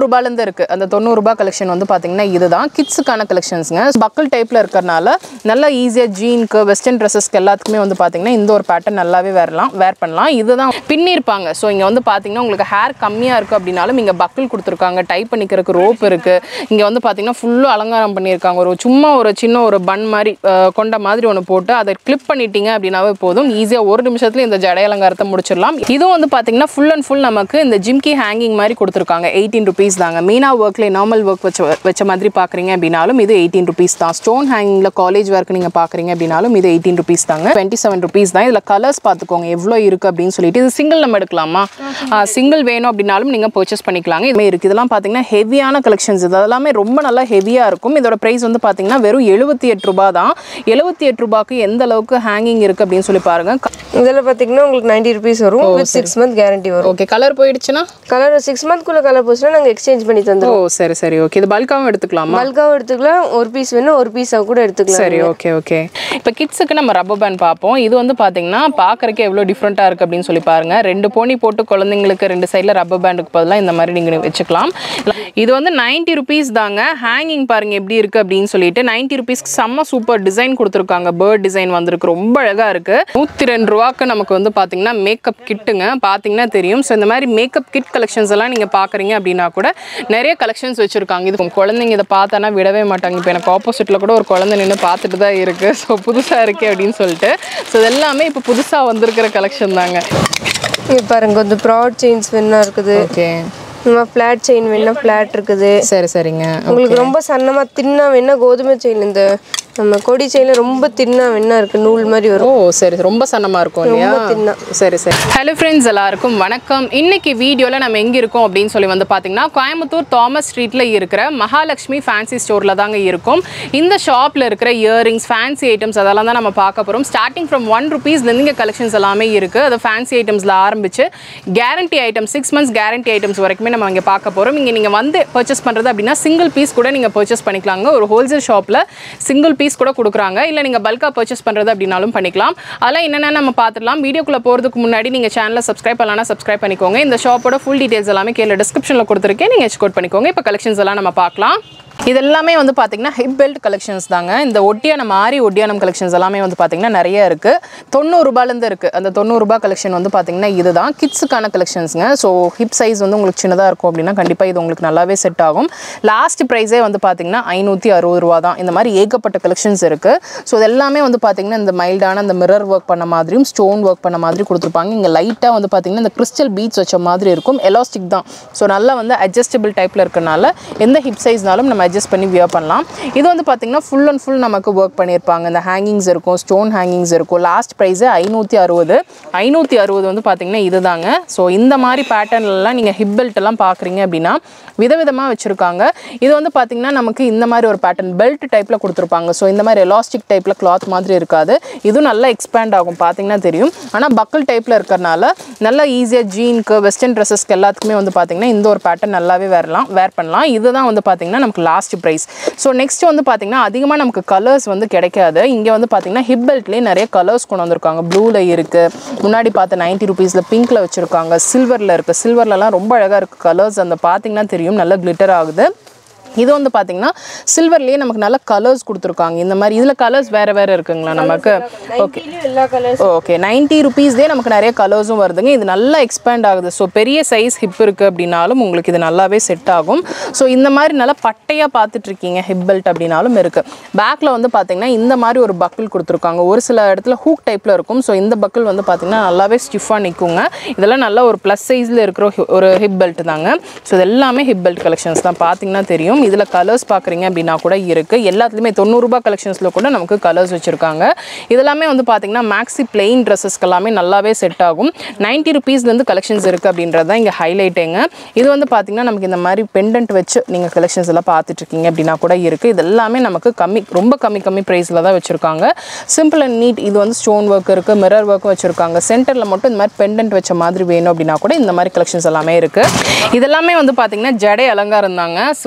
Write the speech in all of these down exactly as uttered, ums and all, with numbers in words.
ரூபாயிலிருந்து இருக்கு. அந்த தொண்ணூறு ரூபாய் கலெக்ஷன் வந்து பாத்தீங்கன்னா இதுதான் கிட்ஸுக்கான கலெக்ஷன்ஸ்ங்க. பக்கல் டைப்ல இருக்கறனால நல்லா ஈஸியா ஜீனுக்கு வெஸ்டர்ன் ட்ரெஸ்ஸஸ்க்கு எல்லாத்துக்குமே வந்து பாத்தீங்கன்னா இந்த ஒரு பேட்டர்ன் நல்லாவே வரலாம் வேர் பண்ணலாம். இதுதான் பின்னி இருப்பாங்க. ஸோ இங்க வந்து பாத்தீங்கன்னா உங்களுக்கு ஹேர் கம்மியா இருக்கு அப்படின்னாலும் இங்க பக்கல் கொடுத்துருக்காங்க. டைப் பண்ணிக்கிறதுக்கு ரோப் இருக்கு. இங்க வந்து பாத்தீங்கன்னா ஃபுல்லா அலங்காரம் பண்ணியிருக்காங்க. ஒரு சும்மா ஒரு சின்ன ஒரு பன் மாதிரி கொண்ட மாதிரி ஒன்று போட்டு அதை கிளிப் பண்ணிட்டீங்க அப்படின்னாவே போதும். ஈஸியா ஒரு நிமிஷத்துல இந்த ஜடை அலங்காரத்தை முடிச்சிடலாம். இதுவும் வந்து பாத்தீங்கன்னா ஃபுல் அண்ட் ஃபுல் நமக்கு இந்த ஜிம்கி ஹேங்கிங் மாதிரி கொடுத்துருக்காங்க. எயிட்டீன் ருபீஸ் தாங்க. மீனா ஒர்க்ல நார்மல் ஒர்க் வச்ச வச்ச மாதிரி பாக்குறீங்க அப்படின்னாலும் இது எயிட்டீன் ருபீஸ் தான். ஸ்டோன் ஹேங்கிங்ல காலேஜ் ஒர்க் நீங்க பாக்குறீங்க அப்படின்னாலும் இது எயிட்டீன் ருபீஸ் தாங்க. டுவெண்ட்டி செவன் ருபீஸ் தான். இதுல கலர்ஸ் பாத்துக்கோங்க எவ்வளவு இருக்கு அப்படின்னு சொல்லிட்டு. இது சிங்கிள் நம்ம எடுக்கலாமா? சிங்கிள் வேணும் அப்படின்னாலும் நீங்க பர்ச்சேஸ் பண்ணிக்கலாங்க. இதுமே இருக்கு. இதெல்லாம் பாத்தீங்கன்னா ஹெவியான கலெக்ஷன்ஸ். இது எல்லாமே ரொம்ப நல்லா ஹெவியா இருக்கும். இதோட பிரைஸ் வந்து பாத்தீங்கன்னா வெறும் எழுபத்தி எட்டு ரூபாய் தான். எழுபத்தி எட்டு ரூபாய்க்கு எந்த அளவுக்கு ஹேங்கிங் இருக்கு அப்படின்னு சொல்லி பாருங்க. இதெல்லாம் பாத்தீங்கன்னா உங்களுக்கு நைன்டி ருபீஸ் வரும். வித் சிக்ஸ் மந்த் கேரண்டி வரும். ஓகே. கலர் போயிடுச்சுன்னா கலர் சிக்ஸ் மந்த் குள்ள கலர் போச்சுன்னா நாங்க எக்ஸ்சேஞ்ச் பண்ணி தந்துருவோம். ஓ சரி சரி. ஓகே. இது பல்காவும் எடுத்துக்கலாமா? பல்காவும் எடுத்துக்கலாம். ஒரு பீஸ் வேணும் ஒரு பீஸா கூட எடுத்துக்கலாம். சரி ஓகே ஓகே. இப்போ கிட்ஸுக்கு நம்ம ரப்பர் பேண்ட் பார்ப்போம். இது வந்து பாத்தீங்கன்னா பாக்குறதுக்கு எவ்வளவு டிஃப்ரெண்டா இருக்கு அப்படின்னு சொல்லி பாருங்க. ரெண்டு போனி போட்டு குழந்தைங்களுக்கு ரெண்டு சைடுல ரப்பர் பேண்டுக்கு பதிலாக இந்த மாதிரி நீங்க வச்சுக்கலாம். இது வந்து நைன்டி ருபீஸ் தாங்க. ஹேங்கிங் பாருங்க எப்படி இருக்கு அப்படின்னு சொல்லிட்டு நைன்டி ருபீஸ்க்கு செம்ம சூப்பர் டிசைன் கொடுத்துருக்காங்க. பேர்ட் டிசைன் வந்திருக்கு. ரொம்ப அழகா இருக்கு. நூத்தி ரெண்டு ரூபாய்க்கு நமக்கு வந்து பாத்தீங்கன்னா மேக்கப் கிட்டுங்க. பாத்தீங்கன்னா தெரியும். ஸோ இந்த மாதிரி மேக்கப் கிட் கலெக்ஷன்ஸ் எல்லாம் நீங்க பாக்குறீங்க அப்படின்னா கூட நிறைய கலெக்ஷன்ஸ் வச்சிருக்காங்க. இது குழந்தைங்க இதை பார்த்தானா விடவே மாட்டாங்க. இப்போ எனக்கு ஆப்போசிட்ல கூட ஒரு குழந்தை நின்று பார்த்துட்டு தான் இருக்கு. ஸோ புதுசா இருக்கே அப்படின்னு சொல்லிட்டு. ஸோ இதெல்லாமே இப்போ புதுசா வந்திருக்கிற கலெக்ஷன் தாங்க. இங்க பாருங்க கொஞ்சம் ப்ராட் செயின்ஸ் வேணா இருக்குது. ஓகே. நம்ம ஃபிளாட் செயின் வேணா ஃபிளாட் இருக்குது. சரி சரிங்க. உங்களுக்கு ரொம்ப சன்னமா தின்னா வேணா கோதுமை செயின் இந்த நம்ம கொடி செயின்ல ரொம்ப தின்னா வேணா இருக்கு. நூல் மாதிரி வரும். ஓ சரி. ரொம்ப சன்னமா இருக்கும் இல்லையா? சரி சரி. ஹலோ ஃப்ரெண்ட்ஸ் எல்லாருக்கும் வணக்கம். இன்னைக்கு வீடியோல நம்ம எங்க இருக்கோம் அப்படின்னு சொல்லி வந்து பாத்தீங்கன்னா கோயம்புத்தூர் தாமஸ் ஸ்ட்ரீட்ல இருக்கிற மகாலட்சுமி ஃபேன்சி ஸ்டோர்ல தாங்க இருக்கும். இந்த ஷாப்ல இருக்கிற இயரிங்ஸ் ஃபேன்சி ஐட்டம்ஸ் அதெல்லாம் தான் நம்ம பார்க்க போறோம். ஸ்டார்டிங் ஃப்ரம் ஒன் ருபீஸ்ல இருந்து இங்க கலெக்ஷன்ஸ் எல்லாமே இருக்கு. அது ஃபேன்சி ஐட்டம்ஸ்ல ஆரம்பிச்சு guarantee item six months guarantee items வரைக்குமே நம்ம இங்க பார்க்க போறோம். இங்க நீங்க வந்து பர்ச்சேஸ் பண்றது அப்படின்னா சிங்கிள் பீஸ் கூட நீங்க பர்ச்சேஸ் பண்ணிக்கலாங்க. ஒரு ஹோல்சேல் ஷாப்ல சிங்கிள் பீஸ் கூட கொடுக்குறாங்க. இல்ல நீங்க பல்கா பர்ச்சேஸ் பண்றது அப்படினாலும் பண்ணிக்கலாம். அதெல்லாம் என்னென்ன நம்ம பார்த்துடலாம். வீடியோக்குள்ள போறதுக்கு முன்னாடி நீங்க சேனலை சப்ஸ்கிரைப் பண்ணலனா சப்ஸ்கிரைப் பண்ணிக்கோங்க. இந்த ஷாப்போட ஃபுல் டீடைல்ஸ் எல்லாமே கீழ டிஸ்கிரிப்ஷன்ல கொடுத்திருக்கேன். நீங்க செக் அவுட் பண்ணிக்கோங்க. இப்போ கலெக்ஷன்ஸ் எல்லாம் நம்ம பார்க்கலாம். இதெல்லாமே வந்து பாத்தீங்கன்னா ஹிப் பெல்ட் கலெக்ஷன்ஸ் தாங்க. இந்த ஒட்டியானம் ஆரி ஒட்டியானம் கலெக்ஷன்ஸ் எல்லாமே வந்து பாத்தீங்கன்னா நிறைய இருக்கு. தொண்ணூறு ரூபாயிலிருந்து இருக்கு. அந்த தொண்ணூறு ரூபாய் கலெக்ஷன் வந்து பாத்தீங்கன்னா இதுதான் கிட்ஸுக்கான கலெக்ஷன்ஸ்ங்க. ஸோ ஹிப் சைஸ் வந்து உங்களுக்கு சின்னதா இருக்கும் அப்படின்னா கண்டிப்பா இது உங்களுக்கு நல்லாவே செட் ஆகும். லாஸ்ட் பிரைஸே வந்து பாத்தீங்கன்னா ஐநூத்தி அறுபது ரூபா தான். இந்த மாதிரி ஏகப்பட்ட கலெக்ஷன்ஸ் இருக்கு. ஸோ இது எல்லாமே வந்து பாத்தீங்கன்னா இந்த மைல்டான இந்த மிரர் ஒர்க் பண்ண மாதிரியும் ஸ்டோன் ஒர்க் பண்ண மாதிரி கொடுத்துருப்பாங்க. இங்க லைட்டா வந்து பாத்தீங்கன்னா இந்த கிறிஸ்டல் பீட்ஸ் வச்ச மாதிரி இருக்கும். எலாஸ்டிக் தான். ஸோ நல்லா வந்து அட்ஜஸ்டபிள் டைப்ல இருக்கனால எந்த ஹிப் சைஸ்னாலும் நம்ம அட்ஜஸ்ட் பண்ணி வியர் பண்ணலாம். இது வந்து பாத்தீங்கன்னா ஃபுல் அண்ட் ஃபுல் நமக்கு ஒர்க் பண்ணியிருப்பாங்க. இந்த ஹேங்கிங்ஸ் இருக்கும். ஸ்டோன் ஹேங்கிங்ஸ் இருக்கும். லாஸ்ட் பிரைஸ் ஐநூத்தி அறுபது ஐநூத்தி அறுபது வந்து பாத்தீங்கன்னா இதுதாங்க. ஸோ இந்த மாதிரி பேட்டர்ன்லாம் நீங்க ஹிப் பெல்ட் எல்லாம் பாக்குறீங்க அப்படின்னா விதவிதமா வச்சிருக்காங்க. இது வந்து பாத்தீங்கன்னா நமக்கு இந்த மாதிரி ஒரு பேட்டர்ன் பெல்ட் டைப்ல கொடுத்துருப்பாங்க. ஸோ இந்த மாதிரி எலாஸ்டிக் டைப்ல கிளாத் மாதிரி இருக்காது. இதுவும் நல்லா எக்ஸ்பேண்ட் ஆகும். பாத்தீங்கன்னா தெரியும். ஆனா பக்கல் டைப்ல இருக்கறனால நல்லா ஈஸியா ஜீனுக்கு வெஸ்டர்ன் ட்ரெஸ்ஸஸ்க்கு எல்லாத்துக்குமே வந்து பாத்தீங்கன்னா இந்த ஒரு பேட்டர்ன் நல்லாவே வரலாம் வேர் பண்ணலாம். இதுதான் வந்து பாத்தீங்கன்னா நமக்கு லாஸ்ட் பிரைஸ். ஸோ நெக்ஸ்ட் வந்து பாத்தீங்கன்னா அதிகமா நமக்கு கலர்ஸ் வந்து கிடைக்காது. இங்க வந்து பாத்தீங்கன்னா ஹிப் பெல்ட்லயே நிறைய கலர்ஸ் கொண்டு வந்திருக்காங்க. ப்ளூல இருக்கு. முன்னாடி பார்த்த நைன்டி ருபீஸ்ல பிங்க்ல வச்சிருக்காங்க. சில்வர்ல இருக்கு. சில்வர்லலாம் ரொம்ப அழகா இருக்கு கலர்ஸ். அந்த பாத்தீங்கன்னா தெரியும் நல்ல கிளிட்டர் ஆகுது. இது வந்து பாத்தீங்கன்னா சில்வர்லயே நமக்கு நல்ல கலர்ஸ் கொடுத்துருக்காங்க. இந்த மாதிரி இதுல கலர்ஸ் வேற வேற இருக்குங்களா நமக்கு? Okay okay. நைன்டி ருபீஸ்லேயே நமக்கு நிறைய கலர்ஸும் வருதுங்க. இது நல்லா எக்ஸ்பேண்ட் ஆகுது. ஸோ பெரிய சைஸ் ஹிப் இருக்கு அப்படின்னாலும் உங்களுக்கு இது நல்லாவே செட் ஆகும். ஸோ இந்த மாதிரி நல்லா பட்டையா பார்த்துட்டு இருக்கீங்க ஹிப் பெல்ட் அப்படின்னாலும் இருக்கு. பேக்ல வந்து பாத்தீங்கன்னா இந்த மாதிரி ஒரு பக்கிள் கொடுத்துருக்காங்க. ஒரு சில இடத்துல ஹூக் டைப்ல இருக்கும். ஸோ இந்த பக்கிள் வந்து பாத்தீங்கன்னா நல்லாவே ஸ்டிஃபா நிற்குங்க. இதெல்லாம் நல்ல ஒரு பிளஸ் சைஸ்ல இருக்கிற ஒரு ஹிப் பெல்ட் தாங்க. ஸோ இது எல்லாமே ஹிப் பெல்ட் கலெக்ஷன்ஸ் தான். பாத்தீங்கன்னா தெரியும். இதுல கலர்ஸ் பாக்குறீங்க அப்படின்னா கூட இருக்கு. எல்லாத்துலயுமே தொண்ணூறு ரூபாய் கலெக்ஷன்ஸ்ல கூட நமக்கு கலர்ஸ் வச்சிருக்காங்க. இதெல்லாமே வந்து பாத்தீங்கன்னா மேக்ஸி பிளெயின் ட்ரெஸ்ஸஸ்க்கு எல்லாமே நல்லாவே செட் ஆகும். நைன்டி ருபீஸ்ல இருந்து கலெக்ஷன்ஸ் இருக்கு அப்படின்றத இங்க ஹைலைட்டிங்க. இது வந்து பாத்தீங்கன்னா நமக்கு இந்த மாதிரி பெண்டன்ட் வச்சு நீங்க கலெக்ஷன்ஸ் எல்லாம் பார்த்துட்டு இருக்கீங்க அப்படின்னா கூட இருக்கு. இது எல்லாமே நமக்கு கம்மி ரொம்ப கம்மி கம்மி பிரைஸ்ல தான் வச்சிருக்காங்க. Simple and neat. இது வந்து ஸ்டோன் ஒர்க் இருக்கு. மிரர் ஒர்க் வச்சிருக்காங்க. சென்டர்ல மட்டும் இந்த மாதிரி பெண்டன்ட் வச்ச மாதிரி வேணும் அப்படின்னா கூட இந்த மாதிரி கலெக்ஷன்ஸ் எல்லாமே இருக்கு. இதெல்லாமே வந்து பாத்தீங்கன்னா ஜடை அலங்காரம் தாங்க. சும்மா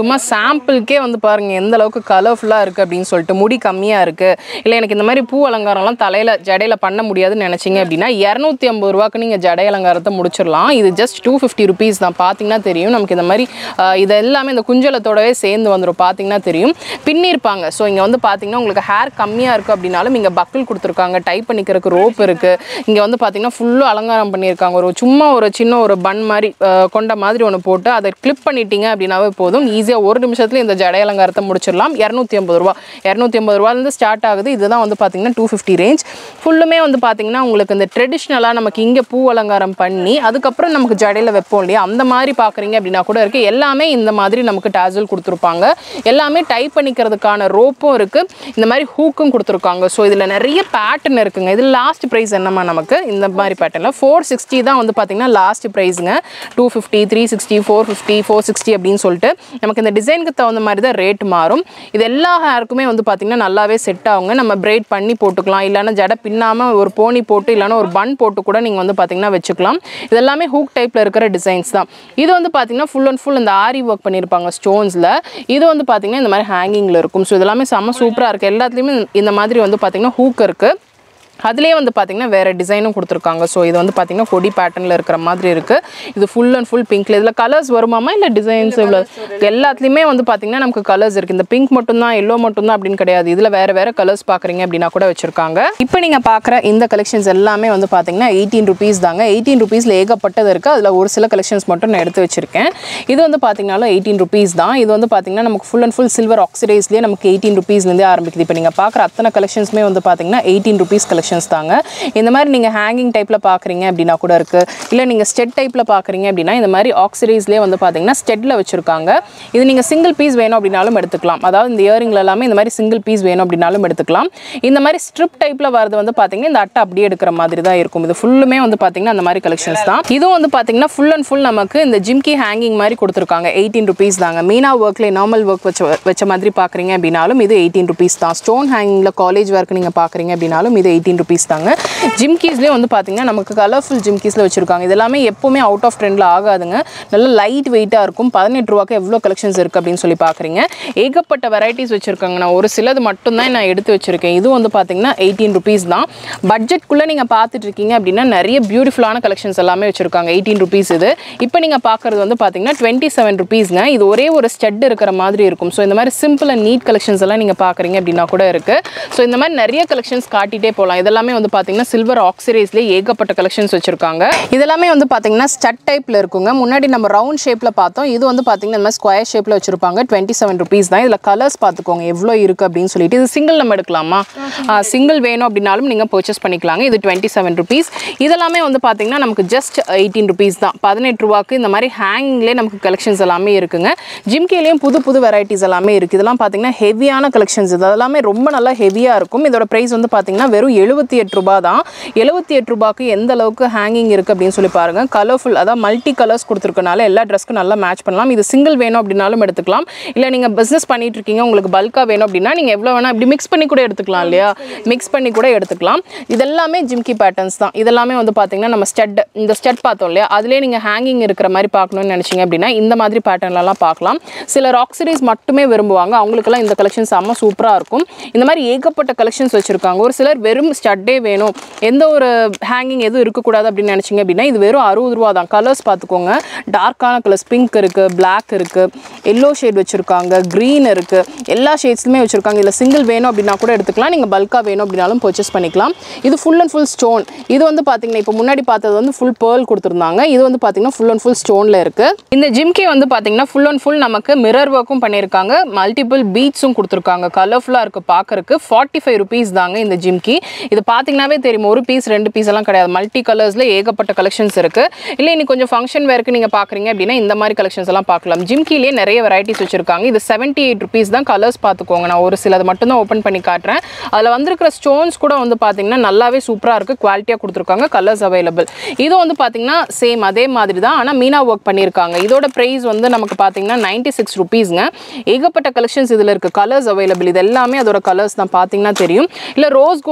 சாம்பிளுக்கே வந்து பாருங்கள் எந்த அளவுக்கு கலர்ஃபுல்லாக இருக்குது அப்படின்னு சொல்லிட்டு. முடி கம்மியாக இருக்குது, இல்லை எனக்கு இந்த மாதிரி பூ அலங்காரம்லாம் தலையில் ஜடையில் பண்ண முடியாதுன்னு நினச்சிங்க அப்படின்னா இரநூத்தி ஐம்பது ரூபாய்க்கு நீங்கள் ஜடை அலங்காரத்தை முடிச்சிடலாம். இது ஜஸ்ட் டூ ஃபிஃப்டி ருபீஸ் தான். பார்த்தீங்கன்னா தெரியும் நமக்கு இந்த மாதிரி இது எல்லாமே இந்த குஞ்சலத்தோடவே சேர்ந்து வந்துடும். பார்த்தீங்கன்னா தெரியும் பின்னிருப்பாங்க. ஸோ இங்கே வந்து பார்த்தீங்கன்னா உங்களுக்கு ஹேர் கம்மியாக இருக்குது அப்படின்னாலும் இங்கே பக்கிள் கொடுத்துருக்காங்க, டைப் பண்ணிக்கிறதுக்கு ரோப் இருக்குது. இங்கே வந்து பார்த்தீங்கன்னா ஃபுல்லாக அலங்காரம் பண்ணியிருக்காங்க. ஒரு சும்மா ஒரு சின்ன ஒரு பன் மாதிரி கொண்ட மாதிரி ஒன்று போட்டு அதை கிளிப் பண்ணிட்டீங்க அப்படின்னாவே போதும். ஈஸியாக ஒரு நிமிஷத்தில் இந்த ஜடை அலங்காரத்தை முடிச்சிடலாம். இரநூத்தி ஐம்பது ரூபா இரநூத்தி ஐம்பது ரூபாயிலேருந்து ஸ்டார்ட் ஆகுது. இதுதான் வந்து பார்த்தீங்கன்னா டூ ஃபிஃப்டி ரேஞ்ச். ஃபுல்லுமே வந்து பார்த்தீங்கன்னா உங்களுக்கு இந்த ட்ரெடிஷ்னலாக நமக்கு இங்கே பூ அலங்காரம் பண்ணி அதுக்கப்புறம் நமக்கு ஜடையில் வைப்போம் இல்லையா, அந்த மாதிரி பார்க்குறீங்க அப்படின்னா கூட இருக்குது. எல்லாமே இந்த மாதிரி நமக்கு டாசல் கொடுத்துருப்பாங்க. எல்லாமே டைப் பண்ணிக்கிறதுக்கான ரோப்பும் இருக்குது, இந்த மாதிரி ஹூக்கும் கொடுத்துருக்காங்க. ஸோ இதில் நிறைய பேட்டர்ன் இருக்குங்க. இதில் லாஸ்ட் ப்ரைஸ் என்னமா நமக்கு இந்த மாதிரி பேட்டர்னில் ஃபோர் சிக்ஸ்டி தான் வந்து பார்த்தீங்கன்னா லாஸ்ட் ப்ரைஸுங்க. Two fifty three sixty four fifty four sixty அப்படின்னு சொல்லிட்டு நமக்கு இந்த டிசைனுக்கு தகுந்த மாதிரி தான் ரேட் மாறும். இது எல்லா ஹேருக்குமே வந்து பார்த்தீங்கன்னா நல்லாவே செட் ஆகுங்க. நம்ம பிரைட் பண்ணி போட்டுக்கலாம், இல்லைன்னா ஜடை பின்னாமல் ஒரு போனி போட்டு இல்லைன்னா ஒரு பன் போட்டு கூட நீங்கள் வந்து பார்த்தீங்கன்னா வச்சுக்கலாம். இதெல்லாமே ஹூக் டைப்பில் இருக்கிற டிசைன்ஸ் தான். இது வந்து பார்த்தீங்கன்னா ஃபுல் அண்ட் ஃபுல் இந்த ஆரி ஒர்க் பண்ணியிருப்பாங்க ஸ்டோன்ஸில். இது வந்து பார்த்தீங்கன்னா இந்த மாதிரி ஹேங்கிங்கில் இருக்கும். ஸோ இதெல்லாமே செம்ம சூப்பராக இருக்குது. எல்லாத்துலேயுமே இந்த மாதிரி வந்து பார்த்தீங்கன்னா ஹூக் இருக்குது. அதுலேயே வந்து பார்த்தீங்கன்னா வேறு டிசைனும் கொடுத்துருக்காங்க. ஸோ இது வந்து பார்த்தீங்கன்னா கொடி பேட்டர்னில் இருக்கிற மாதிரி இருக்குது. இது ஃபுல் அண்ட் ஃபுல் பிங்க்ல. இதில் கலர்ஸ் வருமாமா இல்லை டிசைன்ஸ் இவ்வளோ எல்லாத்துலேயுமே வந்து பார்த்தீங்கன்னா நமக்கு கலர்ஸ் இருக்குது. இந்த பிங்க் மட்டும்தான் எல்லோ மட்டும்தான் அப்படின்னு கிடையாது. இதில் வேறு வேறு கலர்ஸ் பார்க்குறீங்க அப்படின்னா கூட வச்சுருக்காங்க. இப்போ நீங்கள் பார்க்குற இந்த கலெக்ஷன்ஸ் எல்லாமே வந்து பார்த்தீங்கன்னா எயிட்டீன் ருபீஸ் தாங்க. எயிட்டீன் ருபீஸில் ஏகப்பட்டது இருக்குது. அதில் ஒரு சில கலெக்ஷன்ஸ் மட்டும் நான் எடுத்து வச்சுருக்கேன். இது வந்து பார்த்தீங்கன்னாலும் எயிட்டீன் ருபீஸ் தான். இது வந்து பார்த்தீங்கன்னா நமக்கு ஃபுல் அண்ட் ஃபுல் சில்வர் ஆக்சிடைஸ்லேயே நமக்கு எயிட்டீன் ருபீஸ்லேருந்தே ஆரம்பிக்குது. இப்போ நீங்கள் பார்க்குற அத்தனை கலெக்ஷன்ஸுமே வந்து பார்த்தீங்கன்னா எயிட்டீன் ருபீஸ் கலெக்ஷன்ஸ் தாங்க. இந்த மாதிரி நீங்க ஹேங்கிங் டைப்ல பாக்குறீங்க அப்படினா கூட இருக்கு, இல்ல நீங்க ஸ்டெட் டைப்ல பாக்குறீங்க அப்படினா இந்த மாதிரி ஆக்சிடைஸ்லயே வந்து பாத்தீங்கன்னா ஸ்டெட்ல வச்சிருக்காங்க. இது நீங்க சிங்கிள் பீஸ் வேணும் அப்படினாலும் எடுத்துக்கலாம். அதாவது இந்த இயரிங்ல எல்லாமே இந்த மாதிரி சிங்கிள் பீஸ் வேணும் அப்படினாலும் எடுத்துக்கலாம். இந்த மாதிரி ஸ்ட்ரிப் டைப்ல வரது வந்து பாத்தீங்கன்னா இந்த அட்டை அப்படியே எடுக்கிற மாதிரி தான் இருக்கும். இது ஃபுல்லுமே வந்து பாத்தீங்கன்னா அந்த மாதிரி கலெக்ஷன்ஸ் தான். இதுவும் வந்து பாத்தீங்கன்னா ஃபுல் அண்ட் ஃபுல் நமக்கு இந்த ஜிம்கி ஹேங்கிங் மாதிரி கொடுத்துருக்காங்க. எயிட்டீன் ருபீஸ் தாங்க. மீனா ஒர்க்ல நார்மல் ஒர்க் வச்ச வச்ச மாதிரி பாக்குறீங்க அப்படினாலும் இது எயிட்டீன் ருபீஸ் தான். ஸ்டோன் ஹேங்கிங்ல காலேஜ் ஒர்க் நீங்க பாக்குறீங்க அப்படினாலும் இது எயிட்டீன் ருபீஸ் தாங்க. ஜிம்கீஸ்லேயே வந்து பார்த்தீங்கன்னா நமக்கு கலர்ஃபுல் ஜிம்கீஸில் வச்சுருக்காங்க. இது எல்லாமே எப்போவுமே அவுட் ஆஃப் ட்ரெண்டில் ஆகாதுங்க. நல்லா லைட் வெயிட்டாக இருக்கும். பதினெட்டு ரூபாய்க்கு எவ்வளோ கலெக்ஷன்ஸ் இருக்குது அப்படின்னு சொல்லி பார்க்குறீங்க. ஏகப்பட்ட வெரைட்டிஸ் வச்சுருக்காங்க. நான் ஒரு சிலது மட்டும்தான் நான் எடுத்து வச்சுருக்கேன். இது வந்து பார்த்தீங்கன்னா எயிட்டீன் ருபீஸ் தான். பட்ஜெட்குள்ளே நீங்கள் பார்த்துட்டு இருக்கீங்க அப்படின்னா நிறைய பியூட்டிஃபுல்லான கலெக்ஷன்ஸ் எல்லாமே வச்சுருக்காங்க. எயிட்டீன் ருபீஸ் இது. இப்போ நீங்கள் பார்க்குறது வந்து பார்த்தீங்கன்னா டுவெண்ட்டி செவன் ருபீஸ்ங்க. இது ஒரே ஒரு ஸ்டெட் இருக்கிற மாதிரி இருக்கும். ஸோ இந்த மாதிரி சிம்பிள் அண்ட் நீட் கலெக்ஷன்ஸ் எல்லாம் நீங்கள் பார்க்குறீங்க அப்படின்னா கூட இருக்குது. ஸோ இந்த மாதிரி நிறைய கலெக்ஷன்ஸ் காட்டிகிட்டே போகலாம். இதெல்லாமே வந்து பார்த்தீங்கன்னா சில்வர் ஆக்சிடைஸ்லேயே ஏகப்பட்ட கலெக்ஷன்ஸ் வச்சிருக்காங்க. இதெல்லாமே வந்து பார்த்தீங்கன்னா ஸ்டட் டைப்ல இருக்குங்க. முன்னாடி நம்ம ரவுண்ட் ஷேப்ல பார்த்தோம். இது வந்து பார்த்தீங்கன்னா இந்த மாதிரி ஸ்கொயர் ஷேப்ல வச்சிருப்பாங்க. டுவெண்ட்டி செவன் ருபீஸ் தான். இதில் கலர்ஸ் பார்த்துக்கோங்க எவ்வளோ இருக்கு அப்படின்னு சொல்லிட்டு. இது சிங்கிள் நம்ம எடுக்கலாமா? சிங்கிள் வேணும் அப்படின்னாலும் நீங்கள் பர்ச்சேஸ் பண்ணிக்கலாங்க. இது டுவெண்ட்டி செவன் ருபீஸ். இதெல்லாமே வந்து பார்த்தீங்கன்னா நமக்கு ஜஸ்ட் எயிட்டீன் ருபீஸ் தான். பதினெட்டு ரூபாய்க்கு இந்த மாதிரி ஹேங்கிங்லேயே நமக்கு கலெக்ஷன்ஸ் எல்லாமே இருக்குங்க. ஜிம்கேலையும் புது புது வெரைட்டிஸ் எல்லாமே இருக்குது. இதெல்லாம் பார்த்தீங்கன்னா ஹெவியான கலெக்ஷன்ஸ். இது எல்லாமே ரொம்ப நல்லா ஹெவியாக இருக்கும். இதோட ப்ரைஸ் வந்து பார்த்தீங்கன்னா வெறும் எழுபத்தி எட்டு ரூபா தான். எழுபத்தி எட்டு ரூபாய்க்கு எந்த அளவுக்கு ஹேங்கிங் இருக்குது அப்படின்னு சொல்லி பாருங்கள். கலர்ஃபுல், அதாவது மல்டி கலர்ஸ் கொடுத்துருக்கனால எல்லா ட்ரெஸ்க்கும் நல்லா மேட்ச் பண்ணலாம். இது சிங்கிள் வேணும் அப்படின்னாலும் எடுத்துக்கலாம். இல்லை நீங்கள் பிஸ்னஸ் பண்ணிட்டு இருக்கீங்க, உங்களுக்கு பல்காக வேணும் அப்படின்னா நீங்கள் எவ்வளோ வேணால் இப்படி மிக்ஸ் பண்ணி கூட எடுத்துக்கலாம் இல்லையா? மிக்ஸ் பண்ணி கூட எடுத்துக்கலாம். இதெல்லாமே ஜிம்கி பேட்டர்ன்ஸ் தான். இதெல்லாமே வந்து பார்த்தீங்கன்னா நம்ம ஸ்டட், இந்த ஸ்டட் பார்த்தோம் இல்லையா, அதுலேயே நீங்கள் ஹேங்கிங் இருக்கிற மாதிரி பார்க்கணும்னு நினச்சிங்க அப்படின்னா இந்த மாதிரி பேட்டர்ன்லாம் பார்க்கலாம். சிலர் ஆக்சிடைஸ் மட்டுமே விரும்புவாங்க. அவங்களுக்கெல்லாம் இந்த கலெக்ஷன்ஸ் செம்ம சூப்பராக இருக்கும். இந்த மாதிரி ஏகப்பட்ட கலெக்ஷன்ஸ் வச்சுருக்காங்க. ஒரு சிலர் வெறும் ஸ்டட்டே வேணும், எந்த ஒரு ஹேங்கிங் எதுவும் இருக்கக்கூடாது அப்படின்னு நினச்சிங்க அப்படின்னா இது வெறும் அறுபது ரூபா தான். கலர்ஸ் பார்த்துக்கோங்க. டார்க்கான கலர்ஸ், பிங்க் இருக்குது, பிளாக் இருக்குது, எல்லோ ஷேட் வச்சுருக்காங்க, க்ரீன் இருக்குது, எல்லா ஷேட்ஸுமே வச்சுருக்காங்க. இதில் சிங்கிள் வேணும் அப்படின்னா கூட எடுத்துக்கலாம். நீங்கள் பல்காக வேணும் அப்படின்னாலும் பர்ச்சேஸ் பண்ணிக்கலாம். இது ஃபுல் அண்ட் ஃபுல் ஸ்டோன். இது வந்து பார்த்தீங்கன்னா இப்போ முன்னாடி பார்த்தது வந்து ஃபுல் பேர்ல் கொடுத்துருந்தாங்க. இது வந்து பார்த்தீங்கன்னா ஃபுல் அண்ட் ஃபுல் ஸ்டோனில் இருக்குது. இந்த ஜிம்கி வந்து பார்த்தீங்கன்னா ஃபுல் அண்ட் ஃபுல் நமக்கு மிரர் ஒர்க்கும் பண்ணியிருக்காங்க. மல்டிபிள் பீட்ஸும் கொடுத்துருக்காங்க. கலர்ஃபுல்லாக இருக்குது பார்க்கறக்கு. ஃபார்ட்டி ஃபைவ் ருபீஸ் தாங்க இந்த ஜிம்கி. இது பார்த்தீங்கன்னாவே தெரியும், ஒரு பீஸ் ரெண்டு பீஸ் எல்லாம் கிடையாது. மல்டி கலர்ஸ்ல ஏகப்பட்ட கலெக்ஷன்ஸ் இருக்கு. இல்லை இன்னைக்கு கொஞ்சம் ஃபங்க்ஷன் வேர்க்கு நீங்க பாக்குறீங்க அப்படின்னா இந்த மாதிரி கலெக்ஷன்ஸ் எல்லாம் பார்க்கலாம். ஜிம்கிலேயே நிறைய வெரைட்டிஸ் வச்சிருக்காங்க. இது செவன்டி எயிட் ருபீஸ் தான். கலர்ஸ் பார்த்துக்கோங்க. நான் ஒரு சிலது மட்டும் தான் ஓப்பன் பண்ணி காட்டுறேன். அதில் வந்திருக்கிற ஸ்டோன்ஸ் கூட வந்து பார்த்தீங்கன்னா நல்லாவே சூப்பராக இருக்குது. குவாலிட்டியாக கொடுத்துருக்காங்க. Colours available. இது வந்து பார்த்தீங்கன்னா சேம் அதே மாதிரி தான், ஆனால் மீனா ஒர்க் பண்ணியிருக்காங்க. இதோட ப்ரைஸ் வந்து நமக்கு பார்த்தீங்கன்னா நைன்டி சிக்ஸ் ருபீஸ்ங்க. ஏகப்பட்ட கலெக்ஷன்ஸ் இதில் இருக்குது. Colours available. இது எல்லாமே அதோட கலர்ஸ் தான். பார்த்தீங்கன்னா தெரியும். இல்லை ரோஸ் கோல்டில் இப்போ ரொம்ப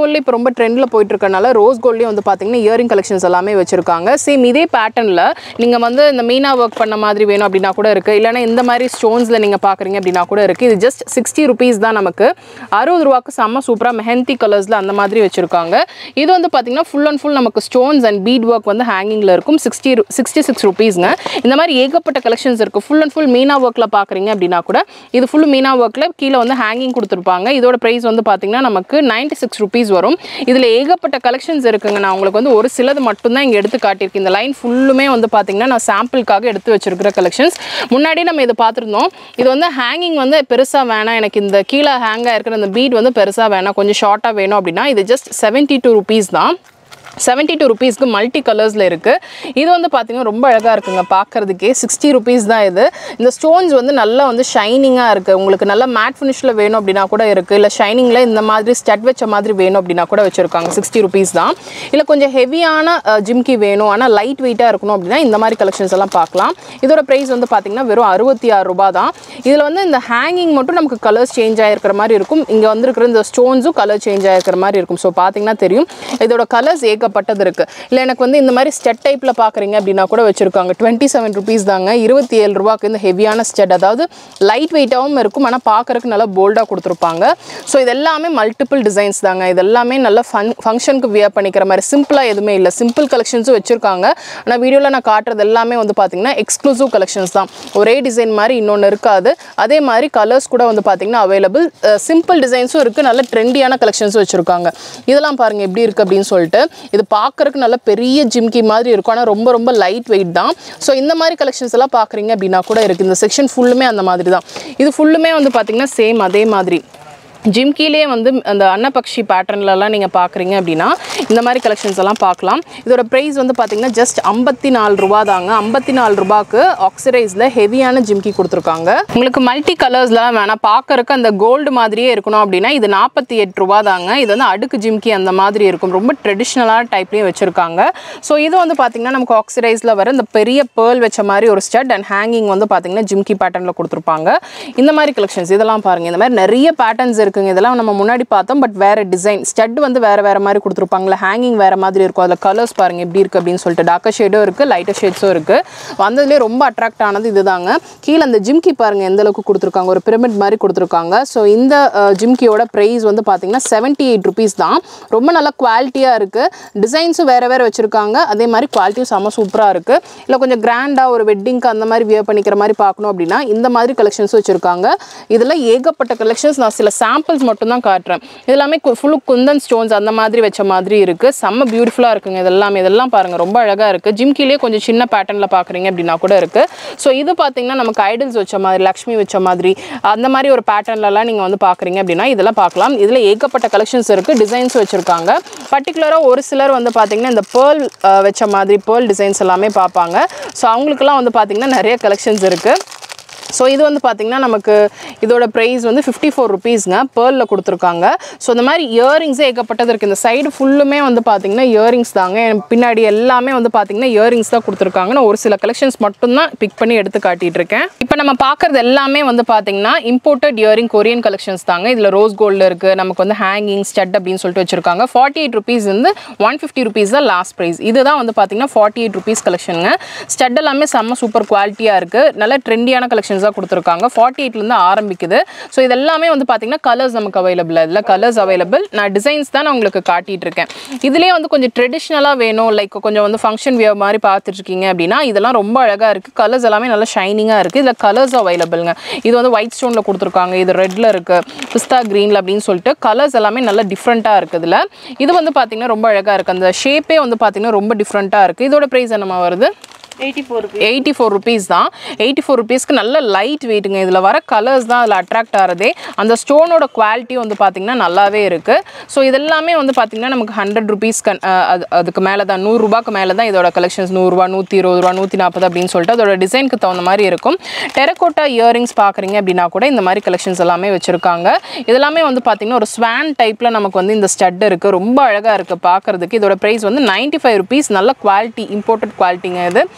ட்ரெண்டில் போயிட்டு இருக்கனால ரோஸ் கோல்ட்லேயும் வந்து பார்த்தீங்கன்னா இயரிங் கலெக்ஷன்ஸ் எல்லாமே வச்சிருக்காங்க. சேம் இதே பேட்டர்னில் நீங்கள் வந்து இந்த மீனா ஒர்க் பண்ண மாதிரி வேணும் அப்படின்னா கூட இருக்குது, இல்லைனா இந்த மாதிரி ஸ்டோன்ஸில் நீங்கள் பார்க்குறீங்க அப்படின்னா கூட இருக்குது. இது ஜஸ்ட் சிக்ஸ்டி ருபீஸ் தான். நமக்கு அறுபது ரூபாய்க்கு செம்ம சூப்பராக மெஹந்தி கலர்ஸில் அந்த மாதிரி வச்சுருக்காங்க. இது வந்து பார்த்தீங்கன்னா ஃபுல் அண்ட் ஃபுல் நமக்கு ஸ்டோன்ஸ் அண்ட் பீட் ஒர்க் வந்து ஹேங்கிங்கில் இருக்கும். சிக்ஸ்டி சிக்ஸ்டி சிக்ஸ் ருபீஸ்ங்க. இந்த மாதிரி ஏகப்பட்ட கலெக்ஷன்ஸ் இருக்குது. ஃபுல் அண்ட் ஃபுல் மீனா ஒர்க்கில் பார்க்குறீங்க அப்படின்னா கூட இது ஃபுல் மீனா ஒர்க்கில் கீழே வந்து ஹேங்கிங் கொடுத்துருப்பாங்க. இதோட ப்ரைஸ் வந்து பார்த்தீங்கன்னா நமக்கு நைன்டி சிக்ஸ் ருபீஸ் வரும். இதில் ஏகப்பட்ட கலெக்ஷன்ஸ் இருக்குங்க. நான் உங்களுக்கு வந்து ஒரு சிலது மட்டும்தான் இங்கே எடுத்து காட்டியிருக்கேன். இந்த லைன் ஃபுல்லுமே வந்து பார்த்தீங்கன்னா நான் சாம்பிளுக்காக எடுத்து வச்சிருக்கிற கலெக்ஷன்ஸ். முன்னாடி நம்ம இதை பார்த்துருந்தோம். இது வந்து ஹேங்கிங் வந்து பெருசாக வேணாம், எனக்கு இந்த கீழே ஹேங்காக இருக்கிற இந்த பீட் வந்து பெருசாக வேணாம், கொஞ்சம் ஷார்ட்டாக வேணும் அப்படின்னா இது ஜஸ்ட் செவன்ட்டி டூ ருபீஸ் தான். செவன்ட்டி டூ ருபீஸ்க்கு மல்டி கலர்ஸில் இருக்குது. இது வந்து பார்த்தீங்கன்னா ரொம்ப அழகாக இருக்குங்க பார்க்குறதுக்கே. சிக்ஸ்டி ருபீஸ் தான் இது. இந்த ஸ்டோன்ஸ் வந்து நல்லா வந்து ஷைனிங்காக இருக்குது. உங்களுக்கு நல்லா மேட் ஃபினிஷில் வேணும் அப்படின்னா கூட இருக்குது, இல்லை ஷைனிங்கில் இந்த மாதிரி ஸ்டட் வச்ச மாதிரி வேணும் அப்படின்னா கூட வச்சுருக்காங்க. சிக்ஸ்டி ருபீஸ் தான். இல்லை கொஞ்சம் ஹெவியான ஜிம்கி வேணும் ஆனால் லைட் வெயிட்டாக இருக்கணும் அப்படின்னா இந்த மாதிரி கலெக்ஷன்ஸ் எல்லாம் பார்க்கலாம். இதோட ப்ரைஸ் வந்து பார்த்தீங்கன்னா வெறும் அறுபத்தி ஆறு ரூபா தான். இதில் வந்து இந்த ஹேங்கிங் மட்டும் நமக்கு கலர்ஸ் சேஞ்ச் ஆகிருக்கிற மாதிரி இருக்கும். இங்கே வந்துருக்கிற இந்த ஸ்டோன்ஸும் கலர் சேஞ்ச் ஆகிருக்கிற மாதிரி இருக்கும். ஸோ பார்த்தீங்கன்னா தெரியும் இதோட கலர்ஸ் ஏகப்பட்டது இருக்குது. இல்லை எனக்கு வந்து இந்த மாதிரி ஸ்டெட் டைப்பில் பார்க்குறீங்க அப்படின்னா கூட வச்சுருக்காங்க. டுவெண்ட்டி செவன் ருபீஸ் தாங்க. இருபத்தி ஏழு ரூபாய்க்கு இந்த ஹெவியான ஸ்டெட், அதாவது லைட் வெயிட்டாகவும் இருக்கும் ஆனால் பார்க்குறதுக்கு நல்லா போல்டாக கொடுத்துருப்பாங்க. ஸோ இது எல்லாமே மல்டிபிள் டிசைன்ஸ் தாங்க. இது எல்லாமே நல்லா ஃபன் ஃபங்க்ஷனுக்கு வியர் பண்ணிக்கிற மாதிரி சிம்பிளாக எதுவுமே இல்லை. சிம்பிள் கலெக்ஷன்ஸும் வச்சுருக்காங்க. ஆனால் வீடியோவில் நான் காட்டுறது எல்லாமே வந்து பார்த்தீங்கன்னா எக்ஸ்க்ளூசிவ் கலெக்ஷன்ஸ் தான். ஒரே டிசைன் மாதிரி இன்னொன்று இருக்காது. அதே மாதிரி கலர்ஸ் கூட வந்து பார்த்தீங்கன்னா அவைலபிள். சிம்பிள் டிசைன்ஸும் இருக்குது, நல்ல ட்ரெண்டியான கலெக்ஷன்ஸும் வச்சுருக்காங்க. இதெல்லாம் பாருங்கள் எப்படி இருக்குது அப்படின்னு சொல்லிட்டு. இது பார்க்குறதுக்கு நல்ல பெரிய ஜிம்கி மாதிரி இருக்கும் ஆனால் ரொம்ப ரொம்ப லைட் வெயிட் தான். ஸோ இந்த மாதிரி கலெக்ஷன்ஸ் எல்லாம் பார்க்குறீங்க அப்படின்னா கூட இருக்குது. இந்த செக்ஷன் ஃபுல்லுமே அந்த மாதிரி தான். இது ஃபுல்லுமே வந்து பார்த்தீங்கன்னா சேம் அதே மாதிரி ஜிம்கிலே வந்து அந்த அன்னபக்ஷி பேட்டர்ன்லலாம் நீங்கள் பார்க்குறீங்க அப்படின்னா இந்த மாதிரி கலெக்ஷன்ஸ் எல்லாம் பார்க்கலாம். இதோட ப்ரைஸ் வந்து பார்த்தீங்கன்னா ஜஸ்ட் ஐம்பத்தி நாலு ரூபா தாங்க. ஐம்பத்தி நாலு ரூபாய்க்கு ஆக்சிடைஸில் ஹெவியான ஜிம்கி கொடுத்துருக்காங்க. உங்களுக்கு மல்டி கலர்ஸ்லாம் வேணாம், பார்க்கறக்கு அந்த கோல்டு மாதிரியே இருக்கணும் அப்படின்னா இது நாற்பத்தி எட்டு ரூபா தாங்க. இது வந்து அடுக்கு ஜிம்கி அந்த மாதிரி இருக்கும். ரொம்ப ட்ரெடிஷ்னலான டைப்லேயும் வச்சுருக்காங்க. ஸோ இது வந்து பார்த்தீங்கன்னா நமக்கு ஆக்சிடைஸில் வர இந்த பெரிய பேர்ல் வச்ச மாதிரி ஒரு ஸ்டட் அண்ட் ஹேங்கிங் வந்து பார்த்தீங்கன்னா ஜிம்கி பேட்டர்னில் கொடுத்துருப்பாங்க. இந்த மாதிரி கலெக்ஷன்ஸ் இதெல்லாம் பாருங்கள். இந்த மாதிரி நிறைய பேட்டர்ன்ஸ் இருக்குது. இதெல்லாம் நம்ம முன்னாடி பார்த்தோம், பட் வேற டிசைன். ஸ்டட் வந்து வேற வேற மாதிரி கொடுத்துருப்பாங்களா, ஹேங்கிங் வேற மாதிரி இருக்கும். அதில் கலர்ஸ் பாருங்க எப்படி இருக்கு அப்படின்னு சொல்லிட்டு. டார்க்கர் ஷேடும் இருக்கு, லைட்டர் ஷேட்ஸும் இருக்கு. வந்ததுலேயே ரொம்ப அட்ராக்ட் ஆனது இதுதாங்க. கீழே அந்த ஜிம்கி பாருங்க எந்த அளவுக்கு கொடுத்துருக்காங்க, ஒரு பிரமிட் மாதிரி கொடுத்துருக்காங்க. ஸோ இந்த ஜிம்கியோட ப்ரைஸ் வந்து பார்த்தீங்கன்னா செவன்ட்டி எயிட் ருபீஸ் தான். ரொம்ப நல்ல குவாலிட்டியாக இருக்கு. டிசைன்ஸும் வேற வேற வச்சிருக்காங்க. அதே மாதிரி குவாலிட்டியும் செம்ம சூப்பராக இருக்கு. இல்லை கொஞ்சம் கிராண்டாக ஒரு வெட்டிங்க்கு அந்த மாதிரி வியர் பண்ணிக்கிற மாதிரி பார்க்கணும் அப்படின்னா இந்த மாதிரி கலெக்ஷன்ஸ் வச்சிருக்காங்க. இதில் ஏகப்பட்ட கலெக்ஷன்ஸ். நான் சில சாம்பிள்ஸ் மட்டும் தான் காட்டுறேன். இது எல்லாமே ஃபுல்லு குந்தன் ஸ்டோன்ஸ் அந்த மாதிரி வச்ச மாதிரி இருக்கு. செம்ம பியூட்டிஃபுல்லாக இருக்குங்க. இதெல்லாம் இதெல்லாம் பாருங்க ரொம்ப அழகாக இருக்கு. ஜிம்கிலேயே கொஞ்சம் சின்ன பேட்டர்னில் பார்க்குறீங்க அப்படின்னா கூட இருக்கு. ஸோ இது பார்த்தீங்கன்னா நமக்கு ஐடல்ஸ் வச்ச மாதிரி, லக்ஷ்மி வச்ச மாதிரி அந்த மாதிரி ஒரு பேட்டர்ன்லலாம் நீங்கள் வந்து பார்க்குறீங்க அப்படின்னா இதெல்லாம் பார்க்கலாம். இதில் ஏகப்பட்ட கலெக்ஷன்ஸ் இருக்கு. டிசைன்ஸ் வச்சிருக்காங்க. பர்டிகுலராக ஒரு சிலர் வந்து பார்த்தீங்கன்னா இந்த பேர்ல் வச்ச மாதிரி பேர்ல் டிசைன்ஸ் எல்லாமே பார்ப்பாங்க. ஸோ அவங்களுக்குலாம் வந்து பார்த்தீங்கன்னா நிறைய கலெக்ஷன்ஸ் இருக்கு. ஸோ இது வந்து பார்த்தீங்கன்னா நமக்கு இதோட ப்ரைஸ் வந்து ஃபிஃப்டி ஃபோர் ருபீஸ்ங்க. பேர்லில் கொடுத்துருக்காங்க. ஸோ இந்த மாதிரி இயரிங்ஸே ஏகப்பட்டது இருக்குது. இந்த சைடு ஃபுல்லுமே வந்து பார்த்தீங்கன்னா இயரிங்ஸ் தாங்க. பின்னாடி எல்லாமே வந்து பார்த்தீங்கன்னா இயரிங்ஸ் தான் கொடுத்துருக்காங்க. நான் ஒரு சில கலெக்ஷன்ஸ் மட்டும்தான் பிக் பண்ணி எடுத்து காட்டிட்டு இருக்கேன். இப்போ நம்ம பார்க்குறது எல்லாமே வந்து பார்த்தீங்கன்னா இம்போர்ட்டட் இயரிங் கொரியன் கலெக்ஷன்ஸ் தாங்க. இதில் ரோஸ் கோல்டு இருக்குது, நமக்கு வந்து ஹேங்கிங் ஸ்டட் அப்படின்னு சொல்லிட்டு வச்சிருக்காங்க. ஃபார்ட்டி எயிட் ருபீஸ் வந்து ஒன் ஃபிஃப்டி ருபீஸ் தான் லாஸ்ட் ப்ரைஸ். இதுதான் வந்து பார்த்தீங்கன்னா ஃபார்ட்டி எயிட் ருபீஸ் கலெக்ஷனுங்க. ஸ்டட் எல்லாமே செம்ம சூப்பர் குவாலிட்டியாக இருக்குது. நல்ல ட்ரெண்டியான கலெக்ஷன்ஸ் கொடுத்துருக்காங்க. ஃபார்ட்டி எயிட்ல இருந்து ஆரம்பிக்குது. ஸோ இது எல்லாமே வந்து பார்த்தீங்கன்னா கலர்ஸ் நமக்கு அவைலபிள். இதில் கலர்ஸ் அவைலபிள். நான் டிசைன்ஸ் தான் நான் உங்களுக்கு காட்டிட்டு இருக்கேன். இதுலேயே வந்து கொஞ்சம் ட்ரெடிஷ்னலாக வேணும், லைக் கொஞ்சம் வந்து ஃபங்க்ஷன் வியர் மாதிரி பார்த்துட்டு இருக்கீங்க அப்படின்னா இதெல்லாம் ரொம்ப அழகாக இருக்குது. கலர்ஸ் எல்லாமே நல்லா ஷைனிங்காக இருக்குது. இதில் கலர்ஸ் அவைலபிள்ங்க. இது வந்து ஒயிட் ஸ்டோனில் கொடுத்துருக்காங்க, இது ரெட்டில் இருக்குது, பிஸ்தா க்ரீனில் அப்படின்னு சொல்லிட்டு கலர்ஸ் எல்லாமே நல்லா டிஃப்ரெண்ட்டாக இருக்குது. இதில் இது வந்து பார்த்தீங்கன்னா ரொம்ப அழகாக இருக்குது. அந்த ஷேப்பே வந்து பார்த்தீங்கன்னா ரொம்ப டிஃப்ரெண்ட்டாக இருக்குது. இதோட ப்ரைஸ் என்னமா வருது? எயிட்டி ஃபோர் ருபீஸ் தான். எயிட்டி ஃபோர் ருபீஸ்க்கு நல்ல லைட் வெயிட்டுங்க. இதில் வர கலர்ஸ் தான் அதில் அட்ராக்ட் ஆகிறதே. அந்த ஸ்டோனோட குவாலிட்டி வந்து பார்த்தீங்கன்னா நல்லாவே இருக்குது. ஸோ இதெல்லாமே வந்து பார்த்தீங்கன்னா நமக்கு ஹண்ட்ரட் ருபீஸ் அது அதுக்கு மேலே தான், நூறுரூபாக்கு மேலே தான் இதோட கலெக்ஷன்ஸ். நூறுரூவா, நூற்றி இருபது ரூபா, நூற்றி நாற்பது அப்படின்னு சொல்லிட்டு அதோட டிசைனுக்கு தகுந்த மாதிரி இருக்கும். டெரகோட்டா இயரிங்ஸ் பார்க்குறீங்க அப்படின்னா கூட இந்த மாதிரி கலெக்ஷன்ஸ் எல்லாமே வச்சுருக்காங்க. இதெல்லாமே வந்து பார்த்தீங்கன்னா ஒரு ஸ்வான் டைப்பில் நமக்கு வந்து இந்த ஸ்டட் இருக்குது. ரொம்ப அழகாக இருக்குது பார்க்குறதுக்கு. இதோட ப்ரைஸ் வந்து நைன்ட்டி ஃபைவ் ருபீஸ். நல்ல குவாலிட்டி, இம்போர்ட்டட் குவாலிட்டிங்க இது.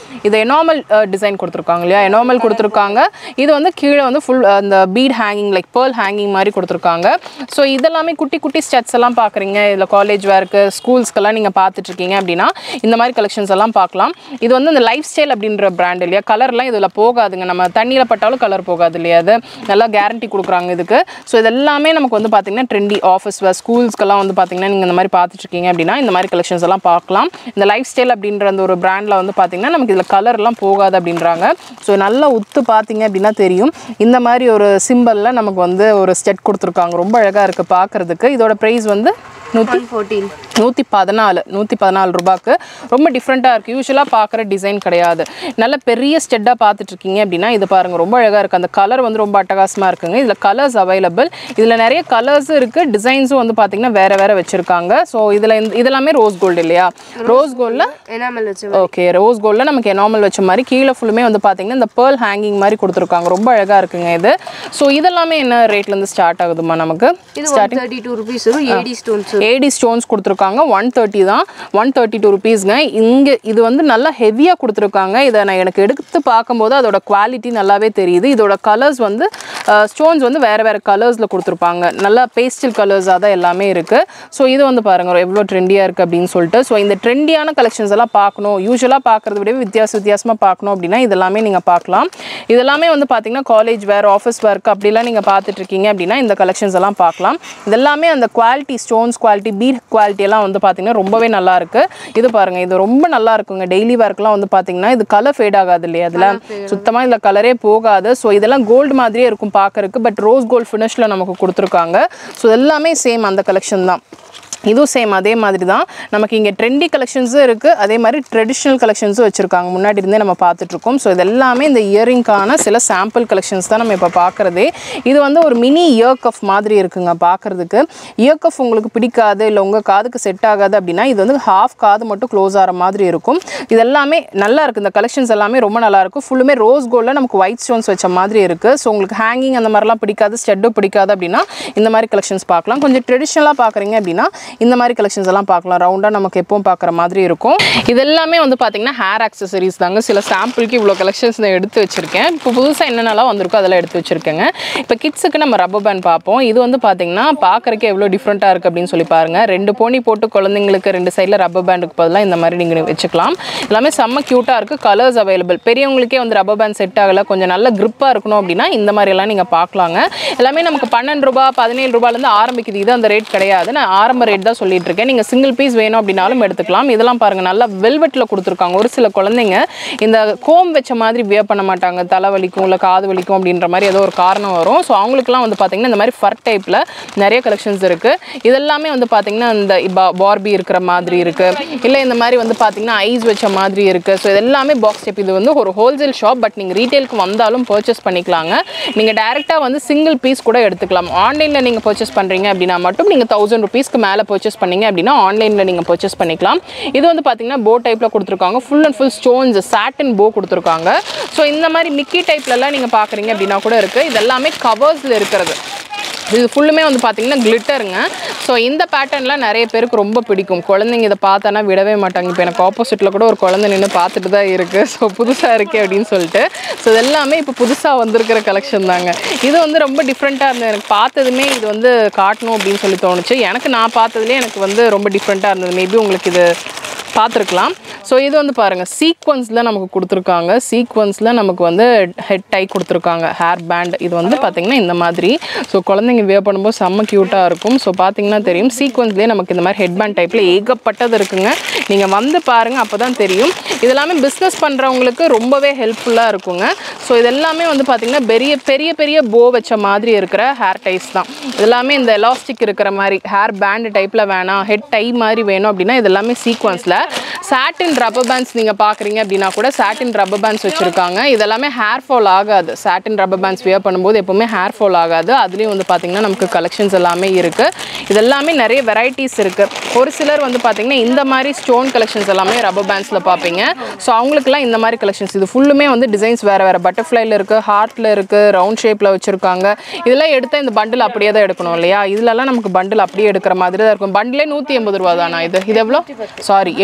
இது எனாமல் டிசைன் கொடுத்துருக்காங்க இல்லையா, எனாமல் கொடுத்துருக்காங்க. இது வந்து கீழே வந்து ஃபுல் அந்த bead hanging like pearl hanging மாதிரி கொடுத்துருக்காங்க. ஸோ இதெல்லாமே குட்டி குட்டி ஸ்டெட்ஸ் எல்லாம் பார்க்குறீங்க, இதில் காலேஜ் வேர்க்கு ஸ்கூல்ஸ்க்கெல்லாம் நீங்கள் பார்த்துட்ருக்கீங்க அப்படின்னா இந்த மாதிரி கலெக்ஷன்ஸ் எல்லாம் பார்க்கலாம். இது வந்து இந்த லைஃப் ஸ்டைல் அப்படின்ற பிராண்ட் இல்லையா, கலர்லாம் இதில் போகாதுங்க, நம்ம தண்ணியில் பட்டாலும் கலர் போகாது இல்லையா, அது நல்லா கேரண்டி கொடுக்குறாங்க இதுக்கு. ஸோ இதெல்லாமே நமக்கு வந்து பார்த்திங்கன்னா ட்ரெண்டி ஆஃபீஸ் வேர் ஸ்கூல்ஸ்க்கெல்லாம் வந்து பார்த்திங்கன்னா நீங்கள் இந்த மாதிரி பார்த்துட்ருக்கீங்க அப்படின்னா இந்த மாதிரி கலெக்ஷன்ஸ் எல்லாம் பார்க்கலாம். இந்த லைஃப் ஸ்டைல் அப்படின்ற அந்த ஒரு பிராண்டில் வந்து பார்த்திங்கன்னா நமக்கு இதில் கலர்லாம் போகாது அப்படின்றாங்க. ஸோ நல்லா உத்து பார்த்தீங்க அப்படின்னா தெரியும், இந்த மாதிரி ஒரு சிம்பிளில் நமக்கு வந்து ஒரு ஸ்டெட் கொடுத்துருக்காங்க, ரொம்ப அழகாக இருக்குது பார்க்குறதுக்கு. இதோட ப்ரைஸ் வந்து நூற்றி ஃபோர்டீன் நூற்றி பதினாலு நூற்றி பதினாலு ரூபாய்க்கு ரொம்ப டிஃப்ரெண்ட்டாக இருக்குது. யூஸ்வலாக பார்க்குற டிசைன் கிடையாது. நல்ல பெரிய ஸ்டெட்டாக பார்த்துட்ருக்கீங்க அப்படின்னா இது பாருங்கள், ரொம்ப அழகாக இருக்குது. அந்த கலர் வந்து ரொம்ப அட்டகாசமாக இருக்குங்க. இதில் கலர்ஸ் அவைலபிள், இதில் நிறைய கலர்ஸும் இருக்குது, டிசைன்ஸும் வந்து பார்த்திங்கன்னா வேறு வேறு வச்சுருக்காங்க. ஸோ இதில் இதெல்லாமே ரோஸ் கோல்டு இல்லையா, ரோஸ் கோல்டில் எனாமல் வச்சு ஓகே ரோஸ் கோல்டில் நமக்கு எனாமல் வச்ச மாதிரி கீழே ஃபுல்லுமே வந்து பார்த்திங்கன்னா இந்த பேர்ல் ஹேங்கிங் மாதிரி கொடுத்துருக்காங்க, ரொம்ப அழகாக இருக்குங்க இது. ஸோ இதெல்லாமே என்ன ரேட்லேருந்து ஸ்டார்ட் ஆகுதுமா நமக்கு? Starting thirty two rupees AD stones AD stones கொடுத்துருக்காங்க. ஒன் தேர்ட்டி தான், ஒன் தேர்ட்டி டூ ருபீஸ்ங்க. இங்கே இது வந்து நல்லா ஹெவியாக கொடுத்துருக்காங்க. இதை நான் எனக்கு எடுத்து பார்க்கும்போது அதோட குவாலிட்டி நல்லாவே தெரியுது. இதோட கலர்ஸ் வந்து ஸ்டோன்ஸ் வந்து வேறு வேறு கலர்ஸில் கொடுத்துருப்பாங்க, நல்லா பேஸ்டல் கலர்ஸாக தான் எல்லாமே இருக்குது. ஸோ இது வந்து பாருங்கள் எவ்வளோ ட்ரெண்டியாக இருக்குது அப்படின்னு சொல்லிட்டு. ஸோ இந்த ட்ரெண்டியான கலெக்ஷன்ஸ் எல்லாம் பார்க்கணும், யூஸ்வலாக பார்க்குறத விட வித்தியாச வித்தியாசமாக பார்க்கணும் அப்படின்னா இதெல்லாமே நீங்கள் பார்க்கலாம். இதெல்லாமே வந்து பார்த்திங்கன்னா காலேஜ் வேர் ஆஃபீஸ் வேர்க்கு அப்படிலாம் நீங்கள் பார்த்துட்ருக்கீங்க அப்படின்னா இந்த கலெக்ஷன்ஸ் எல்லாம் பார்க்கலாம். இதெல்லாமே அந்த quality stones quality bead quality எல்லாம் வந்து பார்த்திங்கன்னா ரொம்பவே நல்லா இருக்குது. இது பாருங்கள், இது ரொம்ப நல்லா இருக்குங்க. டெய்லி வேர்க்கெலாம் வந்து பார்த்திங்கன்னா இது கலர் ஃபேட் ஆகாது இல்லையா, அதில் சுத்தமாக இதில் கலரே போகாது. ஸோ இதெல்லாம் கோல்டு மாதிரியே இருக்கும் பார்க்குறதுக்கு, பட் ரோஸ் கோல்டு ஃபினிஷில் நமக்கு கொடுத்துருக்காங்க. ஸோ எல்லாமே சேம் அந்த கலெக்ஷன் தான், இதுவும் சேம் அதே மாதிரி தான். நமக்கு இங்கே ட்ரெண்டி கலெக்ஷன்ஸும் இருக்குது, அதே மாதிரி ட்ரெடிஷ்னல் கலெக்ஷன்ஸும் வச்சுருக்காங்க, முன்னாடி இருந்தே நம்ம பார்த்துட்ருக்கோம். ஸோ இது எல்லாமே இந்த இயரிங்கான சில சாம்பிள் கலெக்ஷன்ஸ் தான் நம்ம இப்போ பார்க்குறதே. இது வந்து ஒரு மினி இயர் கஃப் மாதிரி இருக்குங்க பார்க்குறதுக்கு. இயர் கஃப் உங்களுக்கு பிடிக்காது இல்லை உங்கள் காதுக்கு செட் ஆகாது அப்படின்னா இது வந்து ஹாஃப் காது மட்டும் க்ளோஸ் ஆகிற மாதிரி இருக்கும். இது எல்லாமே நல்லா இருக்குது, இந்த கலெக்ஷன்ஸ் எல்லாமே ரொம்ப நல்லாயிருக்கும். ஃபுல்லுமே ரோஸ் கோல்டில் நமக்கு ஒயிட் ஸ்டோன்ஸ் வச்ச மாதிரி இருக்குது. ஸோ உங்களுக்கு ஹேங்கிங் அந்த மாதிரிலாம் பிடிக்காது, ஸ்டெட்டும் பிடிக்காது அப்படின்னா இந்த மாதிரி கலெக்ஷன்ஸ் பார்க்கலாம். கொஞ்சம் ட்ரெடிஷ்னலாக பார்க்குறீங்க அப்படின்னா இந்த மாதிரி கலெக்ஷன்ஸ் எல்லாம் பார்க்கலாம், ரவுண்டாக நமக்கு எப்பவும் பார்க்குற மாதிரி இருக்கும். இது எல்லாமே வந்து பார்த்தீங்கன்னா ஹேர் ஆக்சசரிஸ் தாங்க. சில சாம்பிளுக்கு இவ்வளோ கலெக்ஷன்ஸ் நான் எடுத்து வச்சிருக்கேன். இப்போ புதுசாக என்னென்னலாம் வந்திருக்கோ அதெல்லாம் எடுத்து வச்சிருக்கேங்க. இப்போ கிட்ஸுக்கு நம்ம ரப்பர் பேண்ட் பார்ப்போம். இது வந்து பார்த்தீங்கன்னா பார்க்குறக்கே எவ்வளோ டிஃப்ரெண்ட்டாக இருக்குது அப்படின்னு சொல்லி பாருங்கள். ரெண்டு போனி போட்டு குழந்தைங்களுக்கு ரெண்டு சைடில் ரப்பர் பேண்டுக்கு பதிலாக இந்த மாதிரி நீங்கள் வச்சுக்கலாம். எல்லாமே செம்ம க்யூட்டாக இருக்குது, கலர்ஸ் அவைலபிள். பெரியவங்களுக்கே வந்து ரப்பர் பேண்ட் செட் ஆகலை, கொஞ்சம் நல்ல க்ரிப்பாக இருக்கணும் அப்படின்னா இந்த மாதிரியெல்லாம் நீங்கள் பார்க்கலாங்க. எல்லாமே நமக்கு பன்னெண்டு ரூபா பதினேழு ரூபாயிலேருந்து ஆரம்பிக்குது. இது அந்த ரேட் கிடையாது, நான் ஆரம்ப ரேட் தான் சொல்லிட்டு இருக்கேன். நீங்கள் சிங்கிள் பீஸ் வேணும் அப்படின்னாலும் எடுத்துக்கலாம். இதெல்லாம் பாருங்கள், நல்லா வெல்வெட்டில் கொடுத்துருக்காங்க. ஒரு சில குழந்தைங்க இந்த கோம் வச்ச மாதிரி வியர் பண்ண மாட்டாங்க, தலை வலிக்கும் இல்லை காது வலிக்கும் அப்படின்ற மாதிரி ஏதோ ஒரு காரணம் வரும். ஸோ அவங்களுக்குலாம் வந்து பார்த்தீங்கன்னா இந்த மாதிரி ஃபர் டைப்பில் நிறைய கலெக்ஷன்ஸ் இருக்குது. இதெல்லாமே வந்து பார்த்தீங்கன்னா இந்த பார்பி இருக்கிற மாதிரி இருக்குது, இல்லை இந்த மாதிரி வந்து பார்த்தீங்கன்னா ஐஸ் வச்ச மாதிரி இருக்குது. ஸோ இதெல்லாமே பாக்ஸ் டைப். இது வந்து ஒரு ஹோல்சேல் ஷாப், பட் நீங்கள் ரீட்டெயிலுக்கு வந்தாலும் பர்ச்சேஸ் பண்ணிக்கலாங்க. நீங்கள் டேரெக்டாக வந்து சிங்கிள் பீஸ் கூட எடுத்துக்கலாம். ஆன்லைனில் நீங்கள் பர்ச்சேஸ் பண்ணுறீங்க அப்படின்னா மட்டும் நீங்கள் தௌசண்ட் ருபீஸ்க்கு மேலே பர்ச்சேஸ் பண்ணீங்க அப்படின்னா ஆன்லைனில் நீங்கள் பர்ச்சேஸ் பண்ணிக்கலாம். இது வந்து பார்த்தீங்கன்னா போ டைப்பில் கொடுத்துருக்காங்க, full and full stones satin bow கொடுத்துருக்காங்க. ஸோ இந்த மாதிரி மிக்கி டைப்லலாம் நீங்கள் பார்க்குறீங்க அப்படின்னா கூட இருக்குது. இது எல்லாமே கவர்ஸில் இருக்கிறது. இது ஃபுல்லுமே வந்து பார்த்தீங்கன்னா கிளிட்டருங்க. ஸோ இந்த பேட்டர்ன்லாம் நிறைய பேருக்கு ரொம்ப பிடிக்கும். குழந்தைங்க இதை பார்த்தானா விடவே மாட்டாங்க. இப்போ எனக்கு ஆப்போசிட்டில் கூட ஒரு குழந்தை நின்று பார்த்துட்டு தான் இருக்குது. ஸோ புதுசாக இருக்கே அப்படின்னு சொல்லிட்டு. ஸோ இது எல்லாமே இப்போ புதுசாக வந்திருக்கிற கலெக்ஷன் தாங்க. இது வந்து ரொம்ப டிஃப்ரெண்ட்டாக இருந்தது. எனக்கு பார்த்ததுமே இது வந்து காட்டணும் அப்படின்னு சொல்லி தோணுச்சு. எனக்கு நான் பார்த்ததுலேயே எனக்கு வந்து ரொம்ப டிஃப்ரெண்ட்டாக இருந்தது. மேபி உங்களுக்கு இது பார்த்துருக்கலாம். ஸோ இது வந்து பாருங்கள், சீக்வன்ஸில் நமக்கு கொடுத்துருக்காங்க. சீக்வன்ஸில் நமக்கு வந்து ஹெட் டை கொடுத்துருக்காங்க, ஹேர் பேண்ட். இது வந்து பார்த்திங்கன்னா இந்த மாதிரி. ஸோ குழந்தைங்க வியர் பண்ணும்போது செம்ம க்யூட்டாக இருக்கும். ஸோ பார்த்திங்கன்னா தெரியும், சீக்வன்ஸ்லேயே நமக்கு இந்த மாதிரி ஹெட் பேண்ட் டைப்பில் ஏகப்பட்டது இருக்குங்க. நீங்கள் வந்து பாருங்கள், அப்போ தான் தெரியும். இதெல்லாமே பிஸ்னஸ் பண்ணுறவங்களுக்கு ரொம்பவே ஹெல்ப்ஃபுல்லாக இருக்குங்க. ஸோ இதெல்லாமே வந்து பார்த்திங்கன்னா பெரிய பெரிய பெரிய போ வச்ச மாதிரி இருக்கிற ஹேர் டைஸ் தான். இதெல்லாமே இந்த எலாஸ்டிக் இருக்கிற மாதிரி ஹேர் பேண்ட் டைப்பில் வேணாம், ஹெட் டை மாதிரி வேணும் அப்படின்னா இதெல்லாமே சீக்வன்ஸில். சாட்டின் ரப்பர் பேண்ட்ஸ் நீங்கள் பார்க்குறீங்க அப்படின்னா கூட சாட்டின் ரப்பர் பேண்ட்ஸ் வச்சுருக்காங்க. இதெல்லாமே ஹேர் ஃபால் ஆகாது. சாட்டின் ரப்பர் பேண்ட்ஸ் வியர் பண்ணும்போது எப்போவுமே ஹேர் ஃபால் ஆகாது. அதுலேயும் வந்து பார்த்திங்கன்னா நமக்கு கலெக்ஷன்ஸ் எல்லாமே இருக்குது. இதெல்லாமே நிறைய வெரைட்டிஸ் இருக்குது. ஒரு சிலர் வந்து பார்த்திங்கன்னா இந்த மாதிரி ஸ்டோன் கலெக்ஷன்ஸ் எல்லாமே ரப்பர் பேண்ட்ஸில் பார்ப்பீங்க. ஸோ அவங்களுக்குலாம் இந்த மாதிரி கலெக்ஷன்ஸ். இது ஃபுல்லுமே வந்து டிசைன்ஸ் வேறு வேறு, பட்டர்ஃப்ளைல இருக்குது, ஹார்ட்டில் இருக்குது, ரவுண்ட் ஷேப்பில் வச்சுருக்காங்க. இதெல்லாம் எடுத்தால் இந்த பண்டில் அப்படியே தான் எடுக்கணும் இல்லையா? இதெல்லாம் நமக்கு பண்டில் அப்படியே எடுக்கிற மாதிரி தான் இருக்கும். பண்டிலே நூற்றி எண்பது ரூபா தானா? இது இது எவ்வளோ? சாரி, எட்டு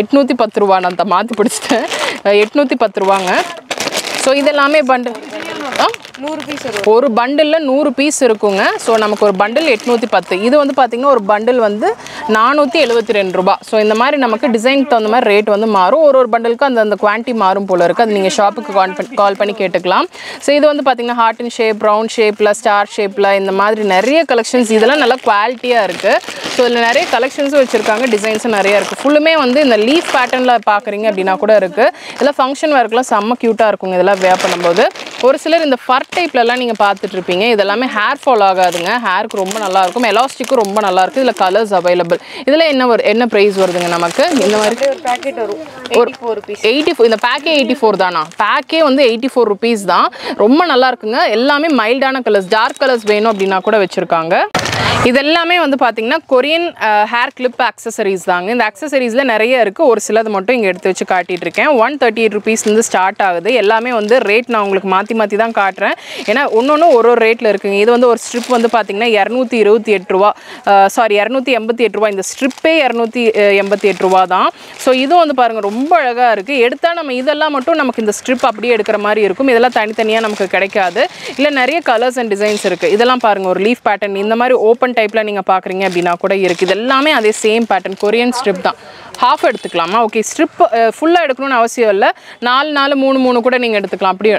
எட்நூற்றி பத்து ரூபா நான் மாற்றி பிடிச்சிட்டேன் எட்நூற்றி பத்து ரூபாங்க ஸோ இதெல்லாமே பண்டில் நூறு பீஸ் ஒரு பண்டிலில் நூறு பீஸ் இருக்குங்க ஸோ நமக்கு ஒரு பண்டில் எட்நூற்றி பத்து இது வந்து பார்த்திங்கன்னா ஒரு பண்டில் வந்து நானூற்றி எழுபத்தி ரெண்டு ரூபா ஸோ இந்த மாதிரி நமக்கு டிசைனுக்கு தகுந்த மாதிரி ரேட் வந்து மாறும் ஒரு ஒரு பண்டலுக்கு அந்த அந்த குவான்டிட்டி மாறும் போல் இருக்குது அது நீங்கள் ஷாப்புக்கு கால் பண்ணி கால் பண்ணி கேட்டுக்கலாம் ஸோ இது வந்து பார்த்திங்கன்னா ஹார்ட் அண்ட் ஷேப் ரவுண்ட் ஷேப்பில் ஸ்டார் ஷேப்பில் இந்த மாதிரி நிறைய கலெக்ஷன்ஸ் இதெல்லாம் நல்லா குவாலிட்டியாக இருக்குது ஸோ இதில் நிறைய கலெக்ஷன்ஸும் வச்சுருக்காங்க டிசைன்ஸும் நிறையா இருக்குது ஃபுல்லுமே வந்து இந்த லீஃப் பேட்டர்னில் பார்க்குறீங்க அப்படின்னா கூட இருக்குது இதெல்லாம் ஃபங்க்ஷன் ஒர்க்லாம் செம்ம க்யூட்டாக இருக்குங்க இதெல்லாம் வேர் பண்ணும்போது ஒரு சிலர் இந்த ஃபர் டைப்லலாம் நீங்கள் பார்த்துட்டு இருப்பீங்க இதெல்லாமே ஹேர் ஃபால் ஆகாதுங்க ஹேருக்கு ரொம்ப நல்லா இருக்கும் எலாஸ்டிக்கும் ரொம்ப நல்லா இருக்குது இதில் கலர்ஸ் அவைலபிள் இதில் என்ன ஒரு என்ன ப்ரைஸ் வருதுங்க நமக்கு இந்த மாதிரி ஒரு பேக்கெட் வரும் ஒரு எயிட்டி ஃபோர் இந்த பேக்கே எயிட்டி ஃபோர் தானா பேக்கே வந்து எயிட்டி ஃபோர் ருபீஸ் தான் ரொம்ப நல்லா இருக்குங்க எல்லாமே மைல்டான கலர்ஸ் டார்க் கலர்ஸ் வேணும் அப்படின்னா கூட வச்சுருக்காங்க இதெல்லாமே வந்து பார்த்தீங்கன்னா கொரியன் ஹேர் கிளிப் ஆக்சசரிஸ் தாங்க இந்த ஆக்சசரிஸில் நிறைய இருக்குது ஒரு சிலது மட்டும் இங்கே எடுத்து வச்சு காட்டிகிட்டு இருக்கேன் ஒன் தேர்ட்டி எயிட் ருபீஸ்லேருந்து ஸ்டார்ட் ஆகுது எல்லாமே வந்து ரேட் நான் உங்களுக்கு மாற்றி மாற்றி தான் காட்டுறேன் ஏன்னா ஒன்று ஒன்று ஒரு ஒரு ரேட்டில் இருக்குங்க இது வந்து ஒரு ஸ்ட்ரிப் வந்து பார்த்தீங்கன்னா இரநூத்தி இருபத்தி எட்டு ரூபா சாரி இரநூத்தி எண்பத்தி எட்டு ரூபா இந்த ஸ்ட்ரிப்பே இரநூத்தி எண்பத்தி எட்டு ரூபா தான் ஸோ இதுவும் வந்து பாருங்கள் ரொம்ப அழகாக இருக்குது எடுத்தால் நம்ம இதெல்லாம் மட்டும் நமக்கு இந்த ஸ்ட்ரிப் அப்படியே எடுக்கிற மாதிரி இருக்கும் இதெல்லாம் தனித்தனியாக நமக்கு கிடைக்காது இல்லை நிறைய கலர்ஸ் அண்ட் டிசைன்ஸ் இருக்குது இதெல்லாம் பாருங்கள் ஒரு லீஃப் பேட்டர்ன் இந்த மாதிரி ஓப்பன் டைப்ல நீங்க பாக்குறீங்க அப்படினா கூட இருக்கு இது எல்லாமே அதே சேம் பேட்டர்ன் கொரியன் ஸ்ட்ரிப் தான் half எடுத்துக்கலாமா ஓகே ஸ்ட்ரிப் ஃபுல்லா எடுக்கணும்னு அவசியம் இல்ல நாலு நாலு மூணு மூணு கூட நீங்க எடுத்துக்கலாம் அப்படியே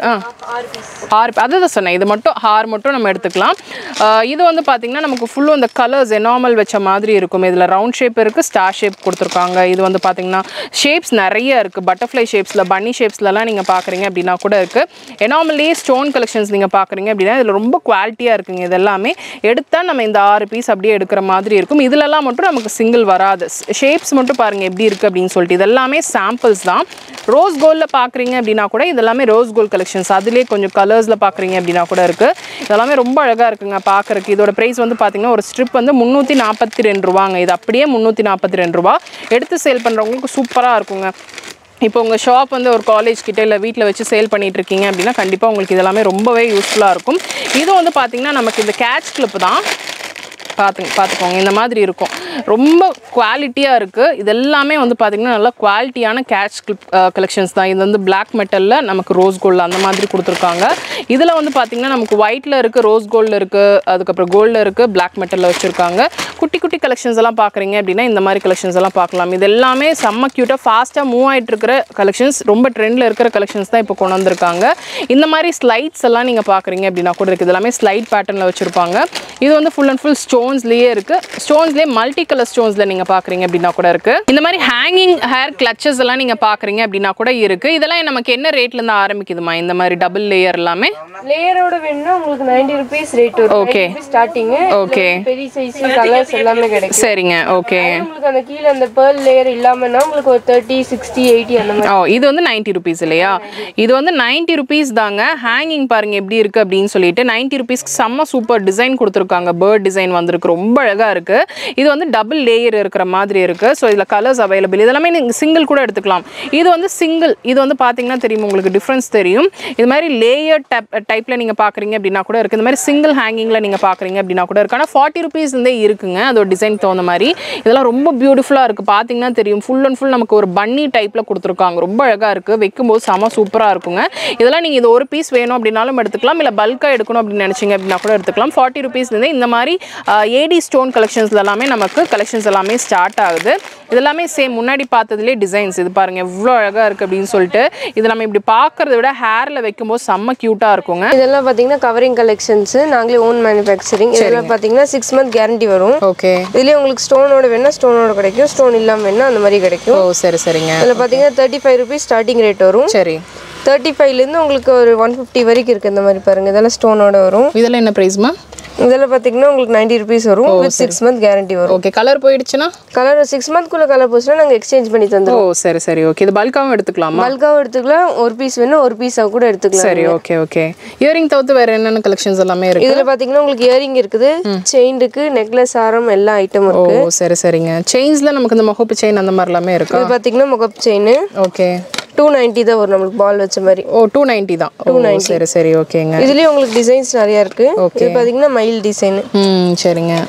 ஆறு அதுதான் சொன்னேன் இது மட்டும் ஆறு மட்டும் நம்ம எடுத்துக்கலாம் இது வந்து பாத்தீங்கன்னா நமக்கு ஃபுல்லா அந்த கலர்ஸ் எனாமல் வெச்ச மாதிரி இருக்கும் இதுல ரவுண்ட் ஷேப் இருக்கு ஸ்டார் ஷேப் கொடுத்திருக்காங்க இது வந்து பாத்தீங்கன்னா ஷேப்ஸ் நிறைய இருக்கு பட்டர்ஃப்ளை ஷேப்ஸ்ல பன்னி ஷேப்ஸ்லலாம் நீங்க பாக்குறீங்க அப்படினா கூட இருக்கு எனாமலி ஸ்டோன் கலெக்ஷன்ஸ் நீங்க பாக்குறீங்க அப்படினா இதுல ரொம்ப குவாலிட்டியா இருக்குங்க இது எல்லாமே எடுத்தா நம்ம இந்த ஆறு பீஸ் அப்படியே எடுக்கிற மாதிரி இருக்கும் இதுலலாம் மட்டும் நமக்கு சிங்கிள் வராது ஷேப்ஸ் மட்டும் பாருங்க எப்படி இருக்கு அப்படினு சொல்லிட்டு இதெல்லாம் சாம்பிள்ஸ் தான் ரோஸ் கோல்ட்ல பாக்குறீங்க அப்படினா கூட இதெல்லாம் ரோஸ் கோல்ட் கலெக்ஷன்ஸ் அதிலே கொஞ்சம் கலர்ஸ்ல பாக்குறீங்க அப்படினா கூட இருக்கு இதெல்லாம் ரொம்ப அழகா இருக்குங்க பாக்குறதுக்கு இதோட பிரைஸ் வந்து பாத்தீங்கன்னா ஒரு ஸ்ட்ரிப் வந்து முந்நூற்றி நாற்பத்தி ரெண்டு ரூபாங்க இது அப்படியே முந்நூற்றி நாற்பத்தி ரெண்டு ரூபாய் எடுத்து சேல் பண்றவங்களுக்கு சூப்பரா இருக்குங்க இப்போ உங்க ஷாப் வந்து ஒரு காலேஜ் கிட்ட இல்ல வீட்ல வச்சு சேல் பண்ணிட்டு இருக்கீங்க அப்படினா கண்டிப்பா உங்களுக்கு இதெல்லாம் ரொம்பவே யூஸ்ஃபுல்லா இருக்கும் இது வந்து பாத்தீங்கன்னா நமக்கு இந்த கேட்ச் கிளிப் தான் பாத்துங்க பாத்துக்கோங்க இந்த மாதிரி இருக்கும் ரொம்ப குவாலிட்டியா இருக்கு இதெல்லாமே வந்து பாத்தீங்கன்னா நல்ல குவாலிட்டியான கேட்ச் கிளிப் கலெக்ஷன்ஸ் தான் இது வந்து Black மெட்டல்ல நமக்கு ரோஸ் கோல்ட் அந்த மாதிரி கொடுத்திருக்காங்க இதுல வந்து பாத்தீங்கன்னா நமக்கு ஒயிட்ல இருக்கு ரோஸ் கோல்ட்ல இருக்கு அதுக்கு அப்புறம் கோல்ட்ல இருக்கு Black மெட்டல்ல வச்சிருக்காங்க குட்டி குட்டி கலெக்ஷன்ஸ் எல்லாம் பாக்குறீங்க அப்படினா இந்த மாதிரி கலெக்ஷன்ஸ் எல்லாம் பார்க்கலாம் இது எல்லாமே செம்ம கியூட்டா ஃபாஸ்டா மூவ் ஆயிட்டு இருக்கிற கலெக்ஷன்ஸ் ரொம்ப ட்ரெண்ட்ல இருக்கிற கலெக்ஷன்ஸ் தான் இப்போ கொண்டு வந்திருக்காங்க இந்த மாதிரி ஸ்லைட்ஸ் எல்லாம் நீங்க பாக்குறீங்க அப்படினா கூட இருக்கு இதெல்லாம் ஸ்லைட் பேட்டர்ன்ல வச்சிருப்பாங்க இது வந்து ஃபுல் அண்ட் ஃபுல் ஸ்டோன்ஸ்லயே இருக்கு ஸ்டோன்ஸ்லயே மல்டி கலர் ஸ்டோன்ஸ்ல நீங்க பாக்குறீங்க அப்படினா கூட இருக்கு இந்த மாதிரி ஹேங்கிங் ஹேர் கிளட்சஸ் எல்லாம் நீங்க பாக்குறீங்க அப்படினா கூட இருக்கு இதெல்லாம் நமக்கு என்ன ரேட்ல இருந்து ஆரம்பிக்குதுமா இந்த மாதிரி டபுள் லேயர் எல்லாமே லேயரோட வேணும்னா உங்களுக்கு நைன்டி ருபீஸ் ரேட் வரும் ஓகே ஸ்டார்டிங் ஓகே பெரிய சைஸ் கலர்ஸ் எல்லாமே கிடைக்கும் சரிங்க ஓகே உங்களுக்கு அந்த கீழ அந்த pearl லேயர் இல்லாமனா உங்களுக்கு ஒரு thirty sixty eighty அந்த மாதிரி ஓ இது வந்து ninety rupees இல்லையா இது வந்து ninety rupees தாங்க ஹேங்கிங் பாருங்க எப்படி இருக்கு அப்படினு சொல்லிட்டு ninety rupees க்கு செம்ம சூப்பர் டிசைன் கொடுத்திருக்காங்க பேர்ட் டிசைன் வந்திருக்கு ரொம்ப அழகா இருக்கு இது வந்து டபுள் லேயர் இருக்கிற மாதிரி இருக்கு சோ இதுல கலர்ஸ் அவேலபிள் இதெல்லாம் நீங்க சிங்கிள் கூட எடுத்துக்கலாம் இது வந்து சிங்கிள் இது வந்து பாத்தீங்கன்னா தெரியும் உங்களுக்கு டிஃபரன்ஸ் தெரியும் இது மாதிரி லேயர் டைப்ல நீங்க பாக்குறீங்க அப்படினா கூட இருக்கு இந்த மாதிரி சிங்கிள் ஹேங்கிங்ல நீங்க பாக்குறீங்க அப்படினா கூட இருக்கு ஆனா forty rupees இருந்தே இருக்குங்க அதோட டிசைன் தகுந்த மாதிரி இதெல்லாம் ரொம்ப பியூட்டிஃபுல்லா இருக்கு பாத்தீங்கன்னா தெரியும் ஃபுல் அண்ட் ஃபுல் நமக்கு ஒரு பன்னி டைப்ல கொடுத்திருக்காங்க ரொம்ப அழகா இருக்கு வைக்கும்போது செம சூப்பரா இருக்குங்க இதெல்லாம் நீங்க இது ஒரு பீஸ் வேணும் அப்படினாலும் எடுத்துக்கலாம் இல்ல பல்கா எடுக்கணும் அப்படி நினைச்சீங்க அப்படினா கூட எடுத்துக்கலாம் forty rupees இருந்தே இந்த மாதிரி ஏடி ஸ்டோன் கலெக்ஷன்ஸ்ல எல்லாமே நமக்கு கலெக்ஷன்ஸ் எல்லாமே ஸ்டார்ட் ஆகுது இதெல்லாமே சேம் முன்னாடி பார்த்ததுலயே டிசைன்ஸ் இது பாருங்க எவ்வளவு அழகா இருக்கு அப்படினு சொல்லிட்டு இது நம்ம இப்படி பார்க்கறத விட ஹேர்ல வைக்கும்போது செம்ம கியூட்டா இருக்குங்க இதெல்லாம் பாத்தீங்கன்னா கவரிங் கலெக்ஷன்ஸ் நாங்களே ஓன் மேனுஃபேக்சரிங் இதெல்லாம் பாத்தீங்கன்னா six month கேரண்டி வரும் ஓகே இதுலயே உங்களுக்கு ஸ்டோனோட வேணா ஸ்டோனோட கிடைக்கும் ஸ்டோன் இல்லாம வேணா அந்த மாதிரி கிடைக்கும் ஓ சரி சரிங்க இதுல பாத்தீங்கன்னா thirty-five rupees ஸ்டார்டிங் ரேட் வரும் சரி thirty-five ல இருந்து உங்களுக்கு ஒரு one fifty வரைக்கும் இருக்கு இந்த மாதிரி பாருங்க இதெல்லாம் ஸ்டோனோட வரும் இதெல்லாம் என்ன பிரைஸ்மா இதெல்லாம் பாத்தீங்கன்னா உங்களுக்கு ninety rupees வரும் with six month கேரண்டி வரும் ஓகே கலர் போயிடுச்சுனா கலர் six month குள்ள கலர் போச்சுனா நாங்க எக்ஸ்சேஞ்ச் பண்ணி தந்துறோம் ஓ சரி சரி ஓகே இது பல்காவும் எடுத்துக்கலாமா பல்காவும் எடுத்துக்கலாம் ஒரு பீஸ் வேணா ஒரு பீஸா கூட எடுத்துக்கலாம் சரி ஓகே ஓகே இயரிங் தவிர்த்து வேற என்னென்ன கலெக்ஷன்ஸ் எல்லாமே இருக்கு இதுல பாத்தீங்கன்னா உங்களுக்கு இயரிங் இருக்குது செயின் இருக்கு நெக்லஸ் ஆரம் எல்லா ஐட்டம் இருக்கு ஓ சரி சரிங்க செயின்ஸ்ல நமக்கு இந்த முகப்பு செயின் அந்த மாதிரி எல்லாமே இருக்கு இது பாத்தீங்கன்னா முகப்பு செயின் ஓகே two ninety தான் வரும் நமக்கு பால் வச்ச மாதிரி ஓ two ninety தான் ஓ சரி சரி ஓகேங்க இதுலயே உங்களுக்கு டிசைன்ஸ் நிறைய இருக்கு இது பாத்தீங்கன்னா மயில் டிசைன் ம் சரிங்க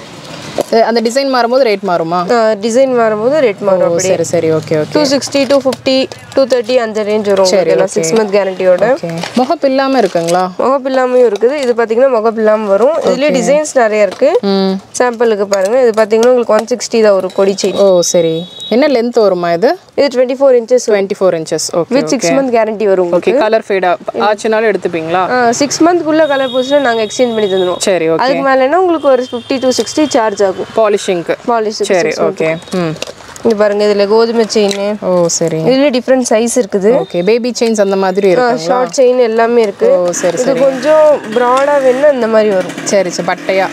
அந்த டிசைன் மாறும்போது ரேட் மாறுமா? டிசைன் மாறும்போது ரேட் மாறும் அப்படியே. சரி சரி okay okay. Two sixty two fifty two thirty அந்த ரேஞ்ச் வரும். இதெல்லாம் சிக்ஸ் மந்த் கேரண்டியோட. முகப்பு இல்லாமல் இருக்குங்களா? முகப்பு இல்லாமையும் இருக்குது. இது பார்த்தீங்கன்னா முகப்பு இல்லாமல் வரும். இதுலேயே டிசைன்ஸ் நிறைய இருக்கு. சாம்பிளுக்கு பாருங்க. இது பார்த்தீங்கன்னா உங்களுக்கு ஒன் சிக்ஸ்டி தான் வரும் கொடி செயின். ஓ சரி. என்ன லென்த் வருமா இது? இது twenty four inches. Twenty four inches okay. With six month guarantee வரும். ஓகே. கலர் ஃபேட் ஆச்சுனாலும் எடுத்துப்பீங்களா? சிக்ஸ் மந்த்க்குள்ள கலர் போச்சுன்னா நாங்கள் எக்ஸ்சேஞ்ச் பண்ணி தந்துடுவோம். சரி ஓகே. அதுக்கு மேலேனா உங்களுக்கு ஒரு ஃபிஃப்டி டு சிக்ஸ்டி சார்ஜ் ஆகும் பாலிஷிங்க்கு. பாலிஷ். சரி ஓகே. ம் இங்க பாருங்க இதுல கோதுமை செயின். ஓ சரி. இதுல டிஃபரண்ட் சைஸ் இருக்குது. ஓகே. பேபி செயின்ஸ் அந்த மாதிரி இருக்கு. ஷார்ட் செயின் எல்லாமே இருக்கு. ஓ சரி சரி. இது கொஞ்சம் பிராடா வேணா அந்த மாதிரி வரும். சரி சரி. பட்டையா.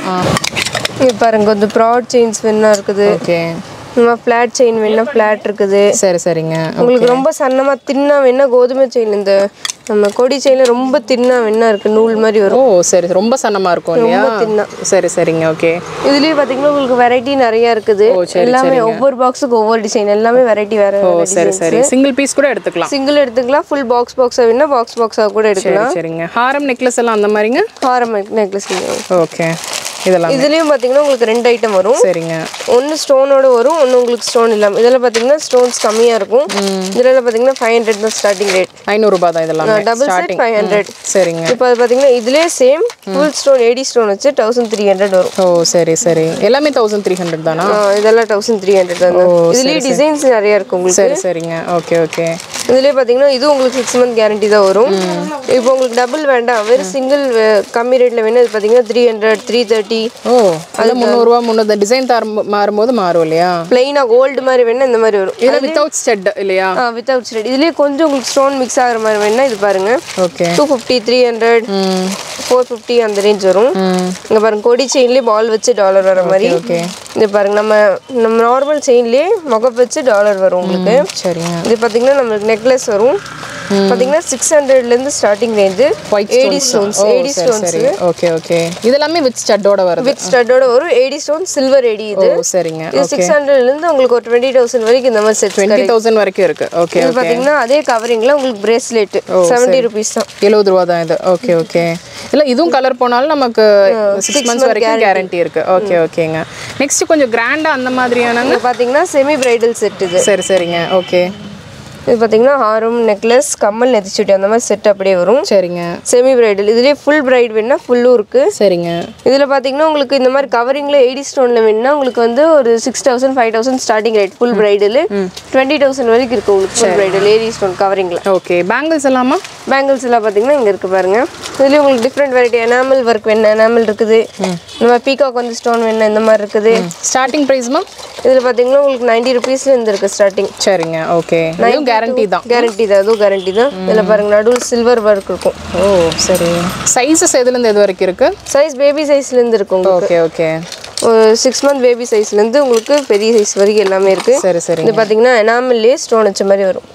இங்க பாருங்க கொஞ்சம் பிராட் செயின்ஸ் வேணா இருக்குது. ஓகே. நம்ம ஃப்ளாட் செயின் வேணா ஃப்ளாட் இருக்குது. சரி சரிங்க. உங்களுக்கு ரொம்ப சன்னமா தின்னா வேணா கோதுமை செயின் இந்த நம்ம கொடி செயின்ல ரொம்ப தின்னா வேணா இருக்கு நூல் மாதிரி வரும். ஓ சரி. ரொம்ப சன்னமா இருக்கும் இல்லையா? ரொம்ப தின்னா. சரி சரிங்க ஓகே. இதுலயே பாத்தீங்கன்னா உங்களுக்கு வெரைட்டி நிறைய இருக்குது. எல்லாமே ஒவ்வொரு பாக்ஸுக்கு ஒவ்வொரு டிசைன் எல்லாமே வெரைட்டி வேற. ஓ சரி சரி. சிங்கிள் பீஸ் கூட எடுத்துக்கலாம். சிங்கிள் எடுத்துக்கலாம். ஃபுல் பாக்ஸ் பாக்ஸா வேணா பாக்ஸ் பாக்ஸா கூட எடுக்கலாம். சரிங்க. ஹாரம் நெக்லஸ் எல்லாம் அந்த மாதிரிங்க? ஹாரம் நெக்லஸ். ஓகே. இதெல்லாம் இதுலயும் பாத்தீங்கன்னா உங்களுக்கு ரெண்டு ஐட்டம் வரும். சரிங்க. ஒன்னு ஸ்டோனோட வரும், ஒன்னு உங்களுக்கு ஸ்டோன் இல்லாம. இதெல்லாம் பாத்தீங்கன்னா ஸ்டோன்ஸ் கம்மியா இருக்கும். இதெல்லாம் பாத்தீங்கன்னா ஃபைவ் ஹண்ட்ரட் தான் ஸ்டார்டிங் ரேட். ஐநூறு ரூபாய் தான் இதெல்லாம். Double set five hundred. சரிங்க. இப்போ அது பாத்தீங்கன்னா இதுலயே same full stone AD stone வச்சு தௌசண்ட் த்ரீ ஹண்ட்ரட் வரும். ஓ சரி சரி. எல்லாமே தௌசண்ட் த்ரீ ஹண்ட்ரட் தானா? இதெல்லாம் தௌசண்ட் த்ரீ ஹண்ட்ரட் தான். இதுலயே டிசைன்ஸ் நிறைய இருக்கும் உங்களுக்கு. சரி சரிங்க ஓகே ஓகே. இதுலயே பாத்தீங்கன்னா இது உங்களுக்கு சிக்ஸ் மந்த் கேரண்டி தான் வரும். இப்போ உங்களுக்கு டபுள் வேண்டாம், வெறும் சிங்கிள் கம்மி ரேட்ல வேணும். இது பாத்தீங்கன்னா three hundred three thirty. Oh அது முந்நூறு ரூபாய் முந்நூறு. டிசைன் மாறும்போது மாறும் இல்லையா? பிளைனா கோல்டு மாதிரி வேணா இந்த மாதிரி வரும். இதுல வித்தவுட் ஸ்டட் இல்லையா? ஆ வித்தவுட் ஸ்டட். இதுலயே கொஞ்சம் உங்களுக்கு ஸ்டோன் மிக்ஸ் ஆகுற மாதிரி வேணா இது பாருங்க. Okay. Two fifty three hundred four fifty அந்த ரேஞ்ச் வரும். இங்க பாருங்க கொடி செயின்லயே பால் வச்சு டாலர் வர மாதிரி. ஓகே. இது பாருங்க நம்ம நம்ம நார்மல் செயின்லயே முகப்பு வச்சு டாலர் வரும் உங்களுக்கு. சரிங்க. இது பாத்தீங்கன்னா நமக்கு நெக்லஸ் வரும். பாத்தீங்கன்னா சிக்ஸ் ஹண்ட்ரட்ல இருந்து starting range. AD stones. AD stones. Okay okay. இதெல்லாம் வித் ஸ்டட்டோட வருது. வித் ஸ்டட்டோட வரும். ஏடி ஸ்டோன் சில்வர் ஏடி இது. ஓ சரிங்க. இது சிக்ஸ் ஹண்ட்ரட்ல இருந்து உங்களுக்கு ஒரு டுவெண்ட்டி தௌசண்ட் வரைக்கும் இந்த மாதிரி செட். டுவெண்ட்டி தௌசண்ட் வரைக்கும் இருக்கு. ஓகே. இது பாத்தீங்கன்னா அதே கவரிங்ல உங்களுக்கு பிரேஸ்லெட் செவன்ட்டி ருபீஸ் தான். எழுபது ரூபாய் தான் இது. Okay okay. இல்ல இதுவும் கலர் போனாலும் நமக்கு சிக்ஸ் மந்த்ஸ் வரைக்கும் கேரண்டி இருக்கு. ஓகே ஓகேங்க. நெக்ஸ்ட் கொஞ்சம் கிராண்டா அந்த மாதிரியானங்க பாத்தீங்கன்னா செமி பிரைடல் செட் இது. சரி சரிங்க ஓகே. இது பாத்தீங்கன்னா ஹாரம் நெக்லஸ் கம்மல் நெத்திச்சுட்டி அந்த மாதிரி செட் அப்படியே வரும். சரிங்க. Semi bridal. இதுலயே ஃபுல் பிரைட் வேணா ஃபுல்லும் இருக்கு. சரிங்க. இதுல பாத்தீங்கன்னா உங்களுக்கு இந்த மாதிரி கவரிங்ல எயிட்டி ஸ்டோன்ல வேணா உங்களுக்கு வந்து ஒரு six thousand five thousand starting rate. Full bridal twenty thousand வரைக்கும் இருக்கு உங்களுக்கு ஃபுல் பிரைடல் எயிட்டி ஸ்டோன் கவரிங்ல. ஓகே. பேங்கிள்ஸ் எல்லாமா? பேங்கிள்ஸ் எல்லாம் பாத்தீங்கன்னா இங்க இருக்கு பாருங்க. இதுலயே உங்களுக்கு டிஃப்ரெண்ட் வெரைட்டி எனாமல் ஒர்க் வேணா எனாமல் இருக்குது. இந்த மாதிரி பீகாக் வந்து ஸ்டோன் வேணா இந்த மாதிரி இருக்குது. ஸ்டார்டிங் பிரைஸ்மா? இதுல பாத்தீங்கன்னா உங்களுக்கு நைன்ட்டி ருபீஸ்ல இருந்து இருக்கு ஸ்டார்டிங். சரிங்க ஓகே. இதுவும் கேரண்டி தான். கேரண்டி தான். அதுவும் கேரண்டி தான். இதுல பாருங்க நடுவுல சில்வர் ஒர்க் இருக்கும். ஓ சரி. சைஸஸ் எதுல இருந்து எது வரைக்கும் இருக்கு? சைஸ் பேபி சைஸ்ல இருந்து இருக்கு உங்களுக்கு. Okay okay. Six month baby சைஸ்ல இருந்து உங்களுக்கு பெரிய சைஸ் வரைக்கும் எல்லாமே இருக்கு. சரி சரி. இது பாத்தீங்கன்னா எனாமல்லே ஸ்டோன் வச்ச மாதிரி வரும்.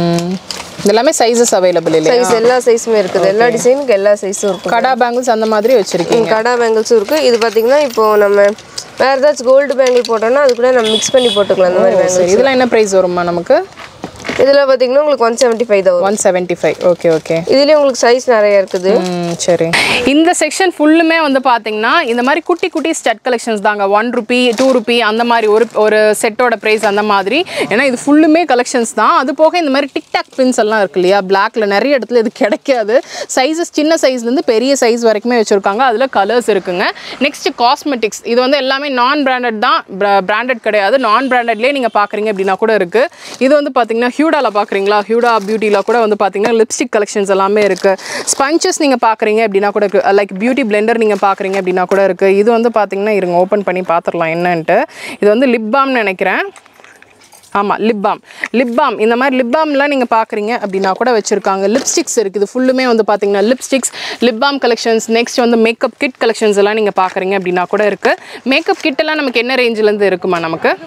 எல்லாமே சைஸஸ் அவைலபிள் இல்லையா? சைஸ் எல்லா சைஸுமே இருக்குது. எல்லா டிசைனுக்கு எல்லா சைஸும் இருக்கு. கடா பேங்கிள்ஸ் அந்த மாதிரி வச்சிருக்கீங்க. கடா பேங்கிள்ஸும் இருக்கு. இது பாத்தீங்கன்னா இப்போ நம்ம வேற ஏதாச்சும் கோல்டு பேங்கிள் போட்டோம்னா அது கூட நம்ம மிக்ஸ் பண்ணி போட்டுக்கலாம் அந்த மாதிரி பேங்கிள்ஸ். இதெல்லாம் என்ன பிரைஸ் வருமா நமக்கு? இதுல பாத்தீங்கன்னா உங்களுக்கு ஒன் செவன்ட்டி ஃபைவ் தான். One seventy five. Okay okay. இதுலயே உங்களுக்கு சைஸ் நிறைய இருக்குது. சரி. இந்த செக்ஷன் ஃபுல்லுமே வந்து பாத்தீங்கன்னா இந்த மாதிரி குட்டி குட்டி ஸ்டட் கலெக்ஷன்ஸ் தாங்க. ஒன் ருபி டூ ருபி அந்த மாதிரி ஒரு ஒரு செட்டோட ப்ரைஸ் அந்த மாதிரி. ஏன்னா இது ஃபுல்லுமே கலெக்ஷன்ஸ் தான். அது போக இந்த மாதிரி டிக்டாக் பின்ஸ் எல்லாம் இருக்கு இல்லையா? பிளாக்ல நிறைய இடத்துல இது கிடைக்காது. சைஸஸ் சின்ன சைஸ்லேருந்து பெரிய சைஸ் வரைக்குமே வச்சுருக்காங்க. அதில் கலர்ஸ் இருக்குங்க. Next cosmetics. இது வந்து எல்லாமே நான் பிராண்டட் தான். பிராண்டட் கிடையாது. நான் பிராண்டட்லேயே நீங்கள் பார்க்குறீங்க அப்படின்னா கூட இருக்குது. இது வந்து பார்த்தீங்கன்னா ஹியூடால பார்க்குறீங்களா? ஹியூடா பியூட்டியில் கூட வந்து பார்த்தீங்கன்னா லிப்ஸ்டிக் கலெக்ஷன்ஸ் எல்லாமே இருக்குது. ஸ்பஞ்சஸ் நீங்கள் பார்க்குறீங்க அப்படின்னா கூட இருக்குது. லைக் பியூட்டி பிளெண்டர் நீங்கள் பார்க்குறீங்க அப்படின்னா கூட இருக்குது. இது வந்து பார்த்தீங்கன்னா இருங்க ஓப்பன் பண்ணி பார்த்துடலாம் என்னன்ட்டு. இது வந்து லிப் பாம்னு நினைக்கிறேன். ஆமாம் லிப் பாம். லிப் பாம் இந்த மாதிரி லிப் பாம்லாம் நீங்கள் பார்க்குறீங்க அப்படின்னா கூட வச்சுருக்காங்க. லிப்ஸ்டிக்ஸ் இருக்குது. ஃபுல்லுமே வந்து பார்த்தீங்கன்னா lipsticks lip balm collections. Next வந்து மேக்கப் கிட் கலெக்ஷன்ஸ் எல்லாம் நீங்கள் பார்க்குறீங்க அப்படின்னா கூட இருக்குது. மேக்கப் கிட்டெல்லாம் நமக்கு என்ன ரேஞ்சிலேருந்து இருக்குமா நமக்கு?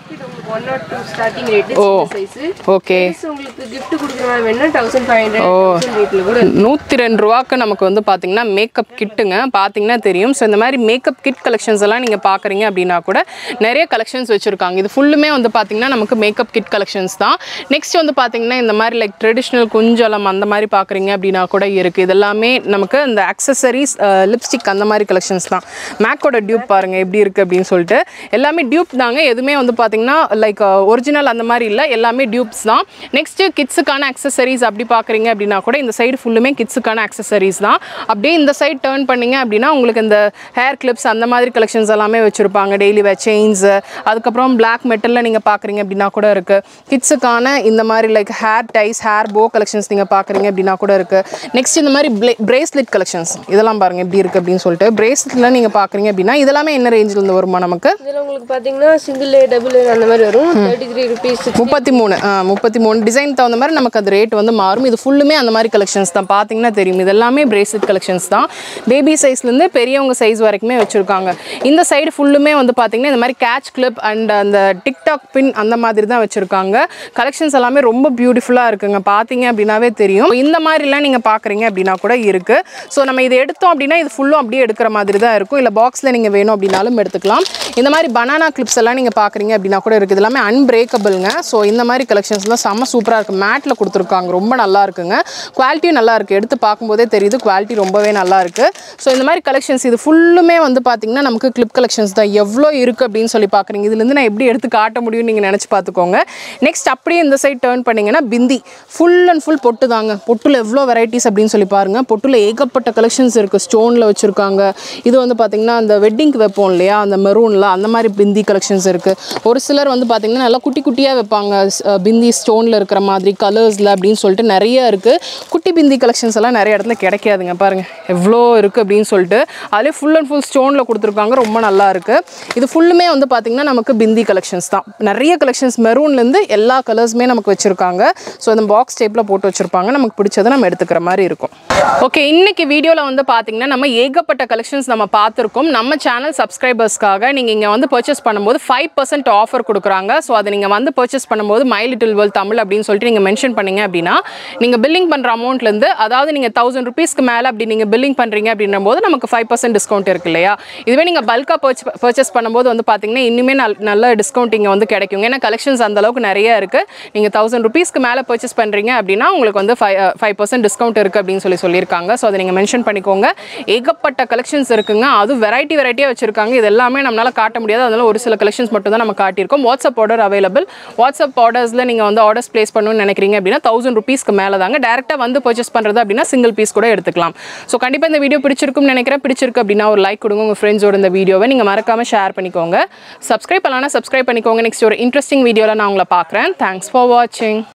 one oh two starting rate size. Okay. உங்களுக்கு gift குடுக்குற மாதிரி வேணா fifteen hundred ரேட்ல கூட நூத்தி ரெண்டு ரூபாய்க்கு நமக்கு வந்து பாத்தீங்கன்னா மேக்கப் கிட்டுங்க. பாத்தீங்கன்னா தெரியும். சோ இந்த மாதிரி மேக்கப் கிட் கலெக்ஷன்ஸ் எல்லாம் நீங்க பாக்குறீங்க அப்படினா கூட நிறைய கலெக்ஷன்ஸ் வச்சிருக்காங்க. இது ஃபுல்லுமே வந்து பாத்தீங்கன்னா நமக்கு மேக்கப் கிட் கலெக்ஷன்ஸ் தான். நெக்ஸ்ட் வந்து பாத்தீங்கன்னா இந்த மாதிரி லைக் ட்ரெடிஷனல் குஞ்சலம் அந்த மாதிரி பாக்குறீங்க அப்படினா கூட இருக்கு. இதெல்லாமே நமக்கு இந்த அக்சஸரீஸ் லிப்ஸ்டிக் அந்த மாதிரி கலெக்ஷன்ஸ் தான். மேக்கோட டியூப் பாருங்க எப்படி இருக்கு அப்படின்னு சொல்லிட்டு எல்லாமே டியூப் தாங்க. எதுவுமே வந்து பாத்தீங்கன்னா லைக் ஒரிஜினல் அந்த மாதிரி இல்ல, எல்லாமே டியூப்ஸ் தான். நெக்ஸ்ட் கிட்ஸுக்கான அக்சஸரீஸ் அப்படி பாக்குறீங்க அப்படின்னா கூட இந்த சைடு ஃபுல்லுமே கிட்ஸுக்கான அக்சஸரீஸ் தான். அப்படியே இந்த சைடு டர்ன் பண்ணீங்க அப்படின்னா உங்களுக்கு இந்த ஹேர் கிளிப்ஸ் அந்த மாதிரி கலெக்ஷன்ஸ் எல்லாமே வச்சிருப்பாங்க. டெய்லி வேர் செயின்ஸ், அதுக்கப்புறம் பிளாக் மெட்டல்ல நீங்க பாக்குறீங்க அப்படின்னா கூட இருக்கு. கிட்ஸுக்கான இந்த மாதிரி like hair ties, hair bow collections நீங்க பாக்குறீங்க அப்படின்னா கூட இருக்கு. நெக்ஸ்ட் இந்த மாதிரி பிரேஸ்லெட் கலெக்ஷன்ஸ் இதெல்லாம் பாருங்க எப்படி இருக்கு அப்படின்னு சொல்லிட்டு. பிரேஸ்லெட்ல நீங்க பாக்குறீங்க அப்படின்னா இதெல்லாமே என்ன ரேஞ்சில இருந்து வருமா நமக்கு? இதுல உங்களுக்கு பாத்தீங்கன்னா சிங்கிள் லே டபுள் லே அந்த மாதிரி வரும். thirty-three rupees முப்பத்தி மூணு முப்பத்தி மூணு டிசைன் தகுந்த மாதிரி நமக்கு அது ரேட் வந்து மாறும். இது ஃபுல்லுமே அந்த மாதிரி கலெக்ஷன்ஸ் தான். பாத்தீங்கன்னா தெரியும் இது எல்லாமே பிரேஸ்லெட் கலெக்ஷன்ஸ் தான். பேபி சைஸ்ல இருந்து பெரியவங்க சைஸ் வரைக்குமே வச்சிருக்காங்க. இந்த சைடு ஃபுல்லுமே வந்து பாத்தீங்கன்னா இந்த மாதிரி கேட்ச் கிளிப் அண்ட் அந்த டிக்டாக் பின் அந்த மாதிரி தான் வச்சிருக்காங்க. கலெக்ஷன்ஸ் எல்லாமே ரொம்ப பியூட்டிஃபுல்லா இருக்குங்க. பாத்தீங்க அப்படின்னாவே தெரியும். இந்த மாதிரிலாம் நீங்க பாக்குறீங்க அப்படின்னா கூட இருக்கு. ஸோ நம்ம இதை எடுத்தோம் அப்படின்னா இது ஃபுல்லும் அப்படியே எடுக்கிற மாதிரி தான் இருக்கும். இல்லை பாக்ஸ்ல நீங்க வேணும் அப்படின்னாலும் எடுத்துக்கலாம். இந்த மாதிரி பனானா கிளிப்ஸ் எல்லாம் நீங்க பாக்குறீங்க அப்படின்னா கூட இருக்கு. எல்லாமே அன்பிரேக்கபிள்ங்க. ஸோ இந்த மாதிரி கலெக்ஷன்ஸ்லாம் செம்ம சூப்பராக இருக்குது. மேட்டில் கொடுத்துருக்காங்க. ரொம்ப நல்லா இருக்குங்க. குவாலிட்டியும் நல்லா இருக்குது. எடுத்து பார்க்கும்போதே தெரியுது குவாலிட்டி ரொம்பவே நல்லா இருக்குது. ஸோ இந்த மாதிரி கலெக்ஷன்ஸ் இது ஃபுல்லுமே வந்து பார்த்தீங்கன்னா நமக்கு கிளிப் கலெக்ஷன்ஸ் தான். எவ்வளோ இருக்குது அப்படின்னு சொல்லி பார்க்குறீங்க. இதுலேருந்து நான் எப்படி எடுத்து காட்ட முடியும்னு நீங்கள் நினச்சி பார்த்துக்கோங்க. நெக்ஸ்ட் அப்படியே இந்த சைட் டர்ன் பண்ணிங்கன்னா பிந்தி ஃபுல் அண்ட் ஃபுல் பொட்டு தாங்க. பொட்டில் எவ்வளோ வெரைட்டிஸ் அப்படின்னு சொல்லி பாருங்கள். பொட்டில் ஏகப்பட்ட கலெக்ஷன்ஸ் இருக்குது. ஸ்டோனில் வச்சுருக்காங்க. இது வந்து பார்த்தீங்கன்னா அந்த வெட்டிங்க்கு வைப்போம் இல்லையா, அந்த மெரூனில் அந்த மாதிரி பிந்தி கலெக்ஷன்ஸ் இருக்குது. ஒரு சிலர் வந்து பார்த்தீங்கன்னா நல்லா குட்டி குட்டியாக வைப்பாங்க பிந்தி ஸ்டோனில் இருக்கிற மாதிரி கலர்ஸில் அப்படின்னு சொல்லிட்டு நிறைய இருக்குது. குட்டி பிந்தி கலெக்ஷன்ஸ் எல்லாம் நிறைய இடத்துல கிடைக்காதுங்க. பாருங்கள் எவ்வளோ இருக்குது அப்படின்னு சொல்லிட்டு. அதிலே ஃபுல் அண்ட் ஃபுல் ஸ்டோனில் கொடுத்துருக்காங்க. ரொம்ப நல்லா இருக்குது. இது ஃபுல்லுமே வந்து பார்த்திங்கன்னா நமக்கு பிந்தி கலெக்ஷன்ஸ் தான். நிறைய கலெக்ஷன்ஸ் மெரூன்லேருந்து எல்லா கலர்ஸுமே நமக்கு வச்சுருக்காங்க. ஸோ அந்த பாக்ஸ் டைப்பில் போட்டு வச்சுருப்பாங்க. நமக்கு பிடிச்சதை நம்ம எடுத்துக்கிற மாதிரி இருக்கும். ஓகே, இன்னைக்கு வீடியோவில் வந்து பார்த்தீங்கன்னா நம்ம ஏகப்பட்ட கலெக்ஷன்ஸ் நம்ம பார்த்துருக்கோம். நம்ம சேனல் சப்ஸ்கிரைபர்ஸ்க்காக நீங்கள் இங்கே வந்து பர்ச்சேஸ் பண்ணும்போது ஃபைவ் பர்சன்ட் ஆஃபர் கொடுக்குறாங்க. ஸோ அதை நீங்கள் வந்து பர்ச்சேஸ் பண்ணும்போது மை லிட்டில் வேர்ல்ட் தமிழ் அப்படின்னு சொல்லிட்டு நீங்கள் மென்ஷன் பண்ணீங்க அப்படின்னா நீங்கள் பில்லிங் பண்ணுற அமௌண்ட்லேருந்து, அதாவது நீங்கள் தௌசண்ட் ருபீஸ்க்கு மேலே அப்படி நீங்கள் பில்லிங் பண்ணுறீங்க அப்படின்னும் போது நமக்கு ஃபைவ் பர்சன்ட் டிஸ்கவுண்ட் இருக்கு இல்லையா. இதுவே நீங்கள் பல்காக பர்ச் பர்ச்சேஸ் பண்ணும்போது வந்து பார்த்தீங்கன்னா இன்னுமே நல் நல்ல டிஸ்கவுண்ட் இங்கே வந்து கிடைக்கும். ஏன்னா கலெக்ஷன்ஸ் அந்த அளவுக்கு நிறைய இருக்குது. நீங்கள் தௌசண்ட் ருபீஸ்க்கு மேலே பர்ச்சேஸ் பண்ணுறீங்க அப்படின்னா உங்களுக்கு வந்து ஃபைவ் ஃபைவ் பர்சன்ட் டிஸ்கவுண்ட் இருக்குது அப்படின்னு சொல்லி சொல்லியிருக்காங்க. ஸோ அதை நீங்கள் மென்ஷன் பண்ணிக்கோங்க. ஏகப்பட்ட கலெக்ஷன்ஸ் இருக்குங்க. அது வெரைட்டி வெரைட்டியாக வச்சுருக்காங்க. இது எல்லாமே நம்மளால் காட்ட முடியாது. அதனால ஒரு சில கலெக்ஷன்ஸ் மட்டும் தான் நம்ம காட்டியிருக்கோம். WhatsApp order available. வாட்ஸ்அப் ஆர்டர்ஸில் நீங்கள் வந்து ஆர்டர்ஸ் பிளேஸ் பண்ணணும்னு நினைக்கிறீங்க அப்படின்னா தௌசண்ட் ருபீஸ்க்கு மேலே தாங்க. டேரெக்டாக வந்து பர்ச்சேஸ் பண்ணுறது அப்படின்னா சிங்கிள் பீஸ் கூட எடுத்துக்கலாம். ஸோ கண்டிப்பாக இந்த வீடியோ பிடிச்சிருக்கும்னு நினைக்கிறேன். பிடிச்சிருக்கு அப்படின்னா ஒரு லைக் கொடுங்க. உங்கள் ஃப்ரெண்ட்ஸோட இந்த வீடியோவை நீங்கள் மறக்காமல் ஷேர் பண்ணிக்கோங்க. சப்ஸ்கிரைப் பண்ணலாம்னா சப்ஸ்கிரைப் பண்ணிக்கோங்க. நெக்ஸ்ட் ஒரு இன்ட்ரெஸ்டிங் வீடியோவில் நான் உங்களை பார்க்குறேன். தேங்க்ஸ் ஃபார் வாட்சிங்.